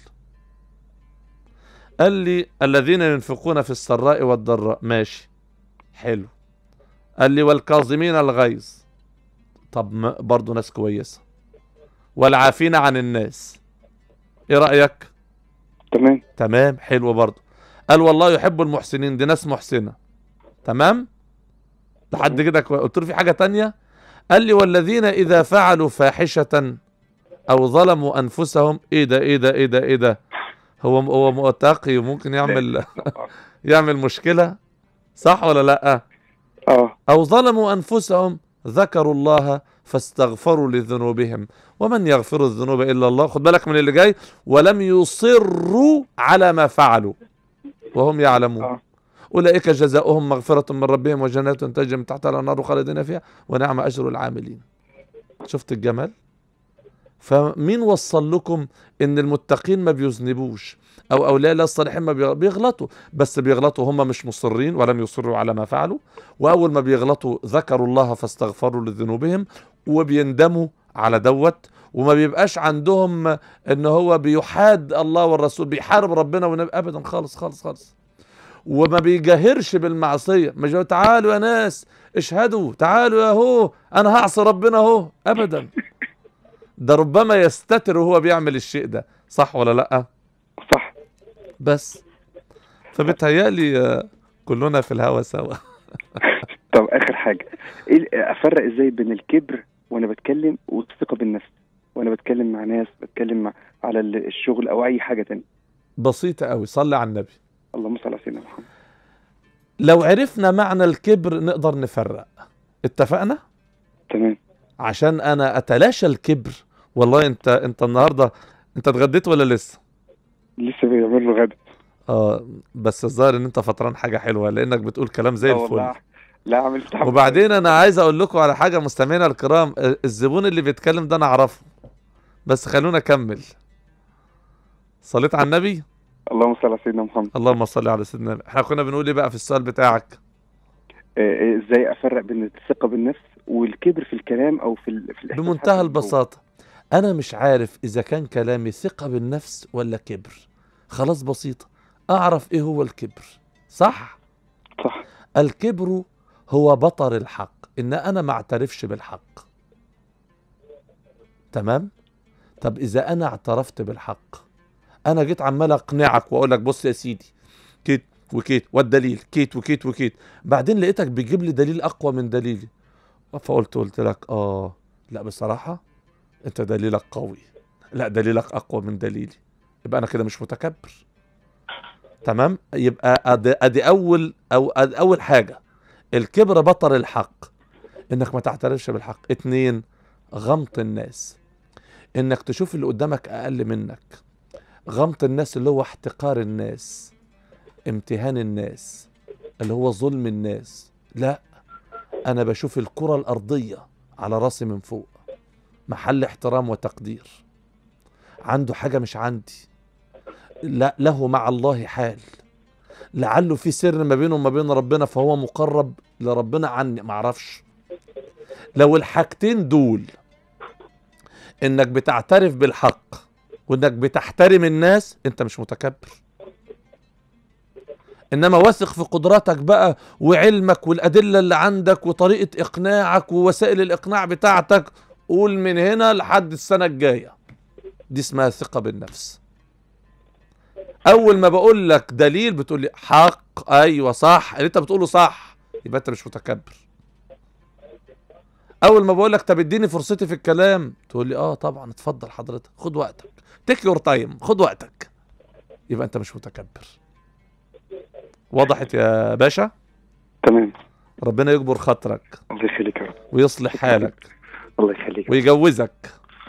قال لي الذين ينفقون في السراء والضراء. ماشي حلو. قال لي والكاظمين الغيظ. طب برضو ناس كويسة. والعافين عن الناس. ايه رأيك؟ تمام حلو برضو. قال والله يحب المحسنين، دي ناس محسنة. تمام لحد كده. قلت له في حاجة تانية؟ قال لي والذين إذا فعلوا فاحشة أو ظلموا أنفسهم. إيه ده هو متقي وممكن يعمل مشكلة، صح ولا لأ؟ أو ظلموا أنفسهم ذكروا الله فاستغفروا لذنوبهم ومن يغفر الذنوب إلا الله. خد بالك من اللي جاي، ولم يصروا على ما فعلوا وهم يعلمون أولئك جزاؤهم مغفرة من ربهم وجنات تجري من تحتها الأنهار خالدين فيها ونعم أجر العاملين. شفت الجمال؟ فمين وصل لكم ان المتقين ما بيذنبوش او اولياء الله الصالحين ما بيغلطوا؟ بس بيغلطوا هم مش مصرين ولم يصروا على ما فعلوا، واول ما بيغلطوا ذكروا الله فاستغفروا لذنوبهم وبيندموا على دوت، وما بيبقاش عندهم ان هو بيحاد الله والرسول، بيحارب ربنا والنبي ابدا خالص خالص خالص. وما بيجاهرش بالمعصيه، مش تعالوا يا ناس اشهدوا، تعالوا يا هو انا هعصي ربنا اهو، ابدا. ده ربما يستتر وهو بيعمل الشيء ده، صح ولا لا؟ صح. بس فبتهيألي كلنا في الهوا سوا. طب اخر حاجه، ايه افرق ازاي بين الكبر وانا بتكلم والثقه بالنفس وانا بتكلم مع ناس، بتكلم على الشغل او اي حاجه تانية؟ بسيطه قوي، صلي على النبي. اللهم صل على سيدنا محمد. لو عرفنا معنى الكبر نقدر نفرق. اتفقنا؟ تمام. عشان انا اتلاشى الكبر. والله انت النهارده انت اتغديت ولا لسه؟ لسه بيعمل له غدا. بس الظاهر ان انت فطران حاجه حلوه لانك بتقول كلام زي الفل. لا عملت. وبعدين انا عايز اقول لكم على حاجه مستمعينا الكرام، الزبون اللي بيتكلم ده انا اعرفه، بس خلونا اكمل. صليت على النبي؟ اللهم صل على سيدنا محمد. اللهم صل على سيدنا النبي. احنا كنا بنقول ايه بقى في السؤال بتاعك؟ ازاي افرق بين الثقة بالنفس والكبر في الكلام او في الإحساس؟ بمنتهى البساطة، انا مش عارف اذا كان كلامي ثقة بالنفس ولا كبر. خلاص بسيطة، اعرف ايه هو الكبر. صح؟ صح. الكبر هو بطر الحق، ان انا ما اعترفش بالحق. تمام؟ طب اذا انا اعترفت بالحق، انا جيت عمال اقنعك واقول لك بص يا سيدي كيت وكيت والدليل كيت وكيت وكيت، بعدين لقيتك بيجيب لي دليل اقوى من دليلي، قلت لك لا بصراحة انت دليلك قوي، لا دليلك اقوى من دليلي، يبقى انا كده مش متكبر. تمام؟ يبقى ادي اول حاجة، الكبر بطر الحق، انك ما تعترفش بالحق. 2، غمط الناس، انك تشوف اللي قدامك اقل منك. غمط الناس اللي هو احتقار الناس، امتهان الناس، اللي هو ظلم الناس. لا، انا بشوف الكرة الارضية على راسي من فوق، محل احترام وتقدير، عنده حاجة مش عندي، لا له مع الله حال، لعله في سر ما بينه وما بين ربنا فهو مقرب لربنا عني معرفش. لو الحاجتين دول، انك بتعترف بالحق وانك بتحترم الناس، انت مش متكبر. انما واثق في قدراتك بقى وعلمك والادله اللي عندك وطريقه اقناعك ووسائل الاقناع بتاعتك، قول من هنا لحد السنه الجايه، دي اسمها ثقه بالنفس. اول ما بقول لك دليل بتقول لي حق، ايوه صح، اللي انت بتقوله صح، يبقى انت مش متكبر. اول ما بقول لك طب اديني فرصتي في الكلام، تقول لي طبعا اتفضل حضرتك، خد وقتك، تيك يور تايم، خد وقتك، يبقى انت مش متكبر. وضحت يا باشا؟ تمام. ربنا يجبر خاطرك، الله يخليك يا رب، ويصلح حالك، الله يخليك، ويجوزك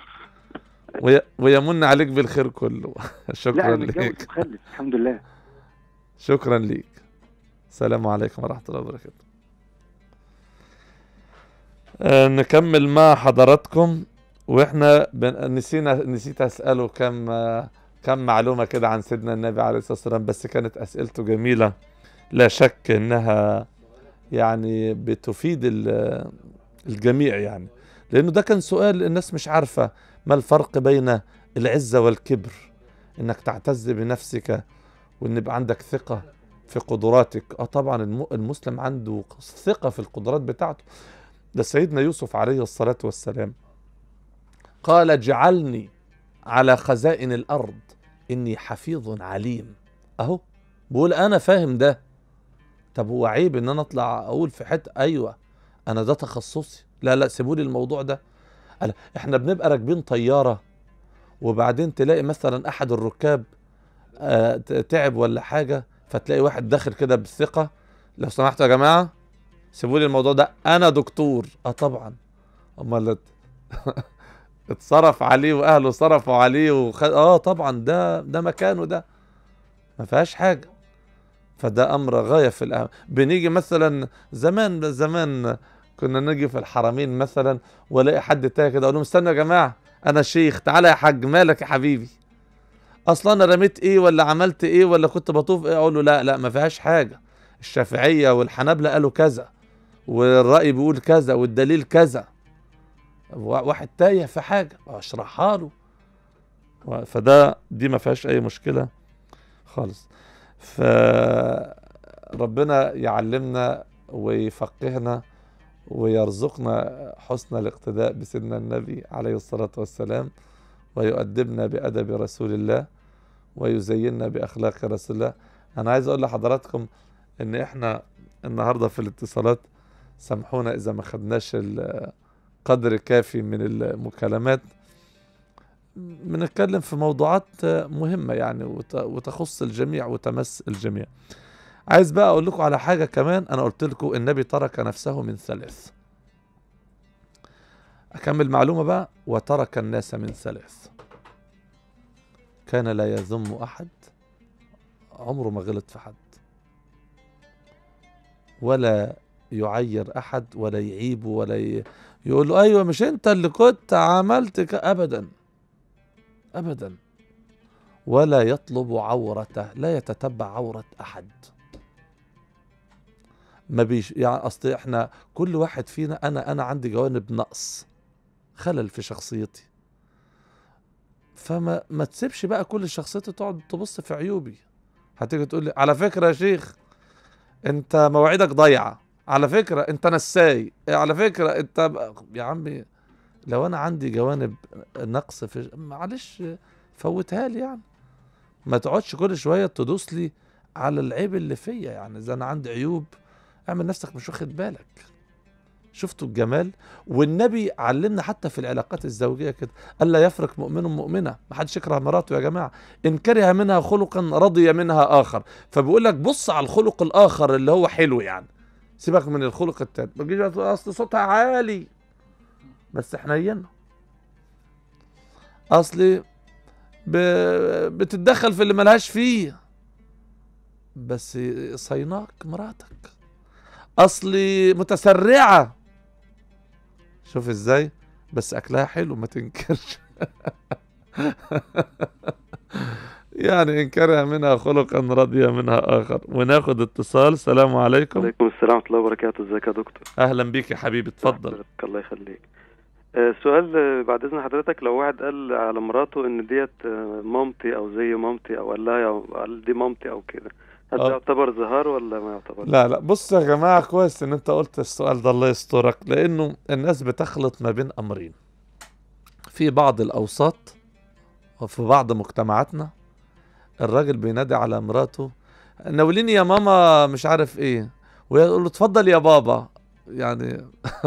ويمن عليك بالخير كله. شكرا ليك. الحمد لله. شكرا ليك. السلام عليكم ورحمة الله وبركاته. نكمل مع حضراتكم، واحنا نسيت اسأله كم معلومة كده عن سيدنا النبي عليه الصلاة والسلام، بس كانت اسئلته جميلة، لا شك انها يعني بتفيد الجميع، يعني لانه ده كان سؤال الناس مش عارفة ما الفرق بين العزة والكبر، انك تعتز بنفسك وان يبقى عندك ثقة في قدراتك. طبعا المسلم عنده ثقة في القدرات بتاعته. ده سيدنا يوسف عليه الصلاة والسلام قال اجعلني على خزائن الأرض إني حفيظ عليم. أهو بقول أنا فاهم ده. طب هو عيب إن أنا أطلع أقول في حتة أيوة أنا ده تخصصي؟ لا سيبولي الموضوع ده. إحنا بنبقى راكبين طيارة وبعدين تلاقي مثلا أحد الركاب تعب ولا حاجة، فتلاقي واحد داخل كده بالثقة، لو سمحتوا يا جماعة سيبولي الموضوع ده أنا دكتور. طبعا أمال اتصرف عليه واهله صرفوا عليه طبعا ده مكانه، ده ما فيهاش حاجه. فده امر غايه في الاهم. بنيجي مثلا زمان كنا نيجي في الحرمين مثلا والاقي حد تاني كده اقول لهم استنوا يا جماعه انا شيخ، تعالى يا حاج، مالك يا حبيبي؟ اصلا انا رميت ايه ولا عملت ايه ولا كنت بطوف ايه؟ اقول له لا ما فيهاش حاجه، الشافعيه والحنابلة قالوا كذا والراي بيقول كذا والدليل كذا. واحد تايه في حاجة اشرحها له، دي ما فيهاش اي مشكلة خالص. فربنا يعلمنا ويفقهنا ويرزقنا حسن الاقتداء بسيدنا النبي عليه الصلاة والسلام، ويؤدبنا بأدب رسول الله ويزيننا بأخلاق رسول الله. انا عايز اقول لحضراتكم ان احنا النهاردة في الاتصالات، سامحونا اذا ما خدناش قدر كافي من المكالمات، بنتكلم في موضوعات مهمة يعني وتخص الجميع وتمس الجميع. عايز بقى اقول لكم على حاجة كمان. انا قلت لكم النبي ترك نفسه من 3، اكمل معلومة بقى، وترك الناس من 3. كان لا يذم احد، عمره ما غلط في حد، ولا يعير احد ولا يعيبه ولا يقول له ايوه مش انت اللي كنت عملت ابدا ابدا. ولا يطلب عورته، لا يتتبع عورة أحد. ما يعني أصل إحنا كل واحد فينا، أنا عندي جوانب نقص، خلل في شخصيتي، فما تسيبش بقى كل شخصيتي تقعد تبص في عيوبي. هتيجي تقول لي على فكرة يا شيخ انت مواعيدك ضايعة، على فكرة انت نساي، على فكرة انت يا عمي لو انا عندي جوانب نقص في معلش فوتها لي يعني. ما تقعدش كل شوية تدوس لي على العيب اللي فيا. يعني اذا انا عندي عيوب اعمل نفسك مش واخد بالك. شفتوا الجمال؟ والنبي علمنا حتى في العلاقات الزوجية كده، ألا يفرق مؤمن مؤمنة. ما حدش يكره مراته يا جماعة، إن كره منها خلقا رضي منها آخر. فبيقول لك بص على الخلق الآخر اللي هو حلو، يعني سيبك من الخلق التاني. ما تجيش تقول أصل صوتها عالي بس حنينة، أصلي بتتدخل في اللي ملهاش فيه بس صيناك مراتك، أصلي متسرعة شوف ازاي بس اكلها حلو ما تنكرش. يعني ان كره منها خلقا رضي منها اخر. وناخد اتصال. السلام عليكم. وعليكم السلام ورحمه الله وبركاته. ازيك يا دكتور؟ اهلا بيك يا حبيبي، اتفضل. الله يخليك. سؤال بعد اذن حضرتك، لو واحد قال على مراته ان ديت مامتي او زي مامتي، او قال لها قال دي مامتي او كده، هل ده يعتبر ظهار ولا ما يعتبر؟ لا بص يا جماعة، كويس ان انت قلت السؤال ده، الله يسترك، لانه الناس بتخلط ما بين امرين. في بعض الاوساط وفي بعض مجتمعاتنا الراجل بينادي على مراته ناوليني يا ماما مش عارف ايه، ويقول له اتفضل يا بابا، يعني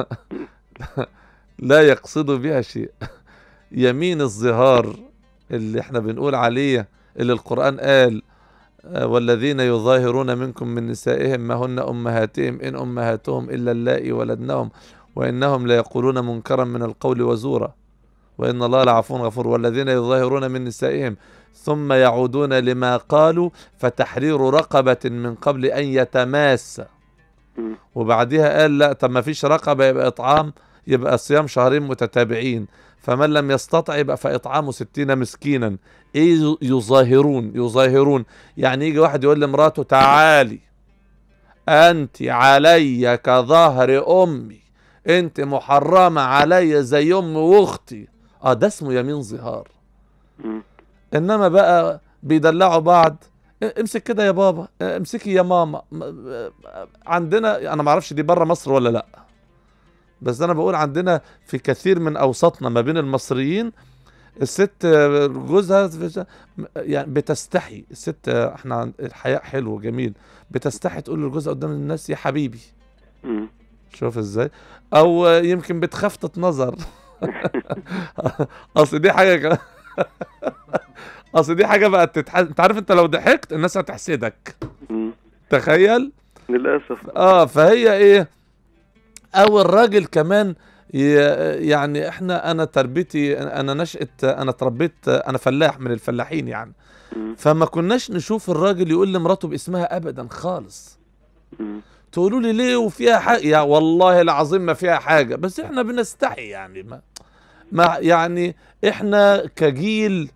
لا يقصد بها شيء. يمين الظهار اللي احنا بنقول عليه، اللي القرآن قال والذين يظاهرون منكم من نسائهم ما هن أمهاتهم إن أمهاتهم إلا اللائي ولدنهم وإنهم ليقولون منكرا من القول وزورا وإن الله لعفو غفور. والذين يظاهرون من نسائهم ثم يعودون لما قالوا فتحرير رقبة من قبل أن يتماس. وبعدها قال لا، طب ما فيش رقبة يبقى إطعام، يبقى صيام شهرين متتابعين، فمن لم يستطع يبقى فإطعام 60 مسكينا. ايه يظاهرون يعني يجي واحد يقول لمراته تعالي انت علي كظهر امي، انت محرمة علي زي امي واختي، ده اسمه يمين ظهار. انما بقى بيدلعوا بعض، امسك كده يا بابا، امسكي يا ماما. عندنا انا معرفش دي بره مصر ولا لا، بس انا بقول عندنا في كثير من اوساطنا ما بين المصريين الست جوزها يعني بتستحي، الست احنا الحياء حلو جميل، بتستحي تقول لجوزها قدام الناس يا حبيبي. شوف ازاي، او يمكن بتخاف تتنظر. اصل دي حاجه اصل دي حاجه بقت انت عارف انت لو ضحكت الناس هتحسدك، تخيل للاسف. فهي ايه، او الراجل كمان يعني انا تربيتي، انا نشأت، انا اتربيت، انا فلاح من الفلاحين يعني، فما كناش نشوف الراجل يقول لمراته باسمها ابدا خالص. تقولوا لي ليه وفيها حاجه؟ يا والله العظيم ما فيها حاجه، بس احنا بنستحي يعني ما يعني احنا كجيل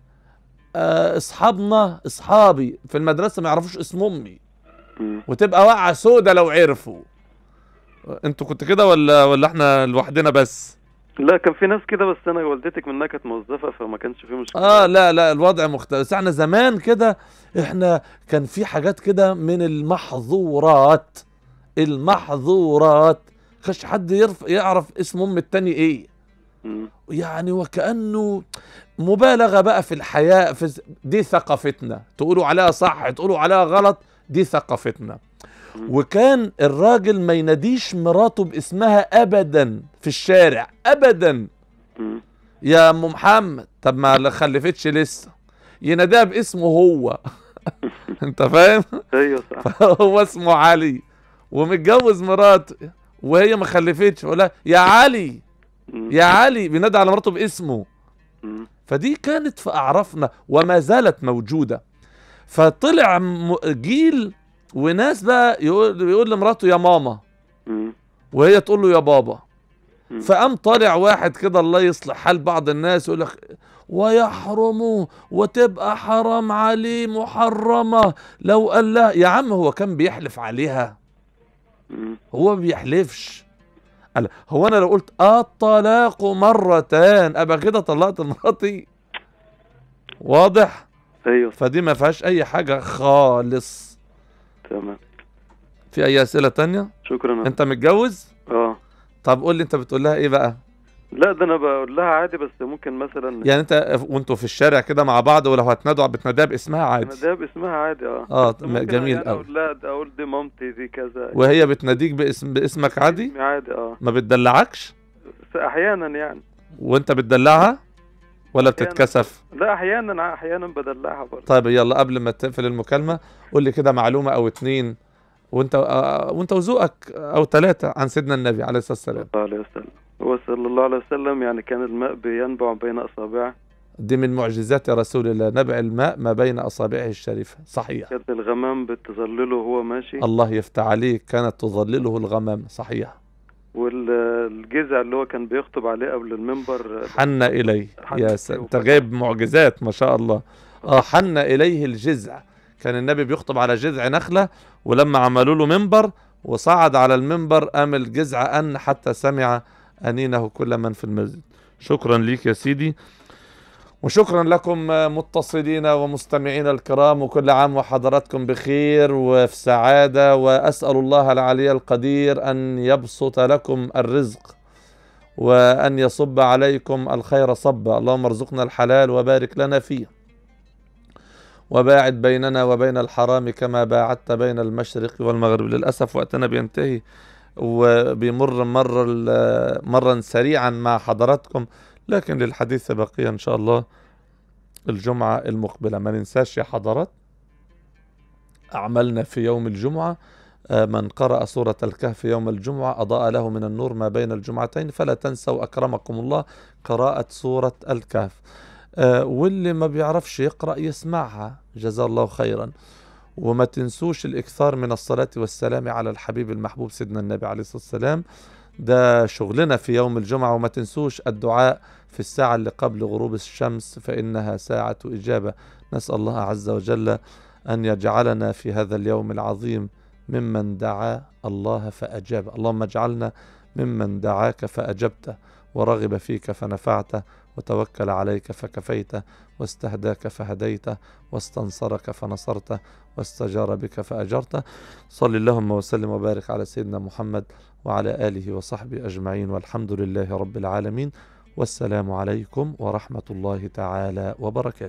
اصحابي في المدرسه ما يعرفوش اسم امي، وتبقى واقعه سودة لو عرفوا. انتوا كنت كده ولا احنا لوحدنا بس؟ لا كان في ناس كده، بس انا والدتك منها كانت موظفه فما كانش في مشكله. لا الوضع مختلف. بس احنا زمان كده احنا كان في حاجات كده من المحظورات كانش حد يعرف اسم ام التاني ايه. يعني وكأنه مبالغه بقى في الحياء، دي ثقافتنا، تقولوا عليها صح تقولوا عليها غلط، دي ثقافتنا. وكان الراجل ما يناديش مراته باسمها ابدا في الشارع ابدا. يا ام محمد، طب ما خلفتش لسه، يناديها باسمه هو. انت فاهم؟ ايوه صح. هو اسمه علي ومتجوز مراته وهي ما خلفتش، يقول لها يا علي يا علي، بينادي على مراته باسمه. فدي كانت في اعرافنا وما زالت موجوده. فطلع جيل وناس بقى يقول لمراته يا ماما وهي تقول له يا بابا. فقام طالع واحد كده الله يصلح حال بعض الناس يقول لك ويحرم وتبقى حرام عليه محرمة. لو قال لها يا عم هو كان بيحلف عليها؟ هو ما بيحلفش. هو انا لو قلت الطلاق مرتان ابقى كده طلقت مراتي؟ واضح؟ ايوه. فدي ما فيهاش اي حاجة خالص. تمام. في اي اسئلة تانية؟ شكرا. انت متجوز؟ طب قول لي انت بتقول لها ايه بقى؟ لا ده انا بقول لها عادي، بس ممكن مثلا يعني انت وانتوا في الشارع كده مع بعض ولو هتنادوا بتناديها باسمها عادي؟ بناديها باسمها عادي. جميل يعني قوي. اقول دي مامتي دي كذا، وهي بتناديك باسمك عادي؟ عادي. ما بتدلعكش؟ احيانا يعني. وانت بتدلعها ولا بتتكسف؟ لا احيانا بدلعها برضه. طيب يلا قبل ما تقفل المكالمة قول لي كده معلومة او 2 وانت وذوقك او 3 عن سيدنا النبي عليه الصلاة والسلام. صلى الله عليه وسلم. هو صلى الله عليه وسلم يعني كان الماء بينبع بين اصابعه. دي من معجزات رسول الله، نبع الماء ما بين اصابعه الشريفة. صحيح. كانت الغمام بتظلله وهو ماشي. الله يفتح عليك، كانت تظلله الغمام. صحيح. والجذع اللي هو كان بيخطب عليه قبل المنبر حن إليه. يا انت جايب معجزات ما شاء الله. حن إليه الجذع. كان النبي بيخطب على جذع نخلة، ولما عملوا له منبر وصعد على المنبر قام الجذع أن حتى سمع أنينه كل من في المسجد. شكرا ليك يا سيدي، وشكرا لكم متصلين ومستمعين الكرام، وكل عام وحضراتكم بخير وفي سعادة، وأسأل الله العلي القدير أن يبسط لكم الرزق وأن يصب عليكم الخير صبا. اللهم ارزقنا الحلال وبارك لنا فيه، وباعد بيننا وبين الحرام كما باعدت بين المشرق والمغرب. للأسف وقتنا بينتهي وبيمر مرا سريعا مع حضراتكم، لكن للحديث بقية إن شاء الله الجمعة المقبلة. ما ننساش يا حضرات أعملنا في يوم الجمعة، من قرأ سورة الكهف يوم الجمعة أضاء له من النور ما بين الجمعتين، فلا تنسوا أكرمكم الله قراءة سورة الكهف. واللي ما بيعرفش يقرأ يسمعها جزاه الله خيرا. وما تنسوش الإكثار من الصلاة والسلام على الحبيب المحبوب سيدنا النبي عليه الصلاة والسلام، ده شغلنا في يوم الجمعة. وما تنسوش الدعاء في الساعة اللي قبل غروب الشمس فإنها ساعة إجابة. نسأل الله عز وجل أن يجعلنا في هذا اليوم العظيم ممن دعا الله فأجاب. اللهم اجعلنا ممن دعاك فأجبته، ورغب فيك فنفعته، وتوكل عليك فكفيته، واستهداك فهديته، واستنصرك فنصرته، واستجار بك فأجرته. صل اللهم وسلم وبارك على سيدنا محمد وعلى آله وصحبه أجمعين، والحمد لله رب العالمين، والسلام عليكم ورحمة الله تعالى وبركاته.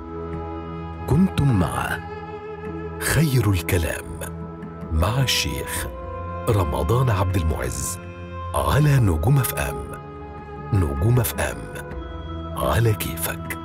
كنتم مع خير الكلام مع الشيخ رمضان عبد المعز على نجوم اف ام. نجوم اف ام على كيفك.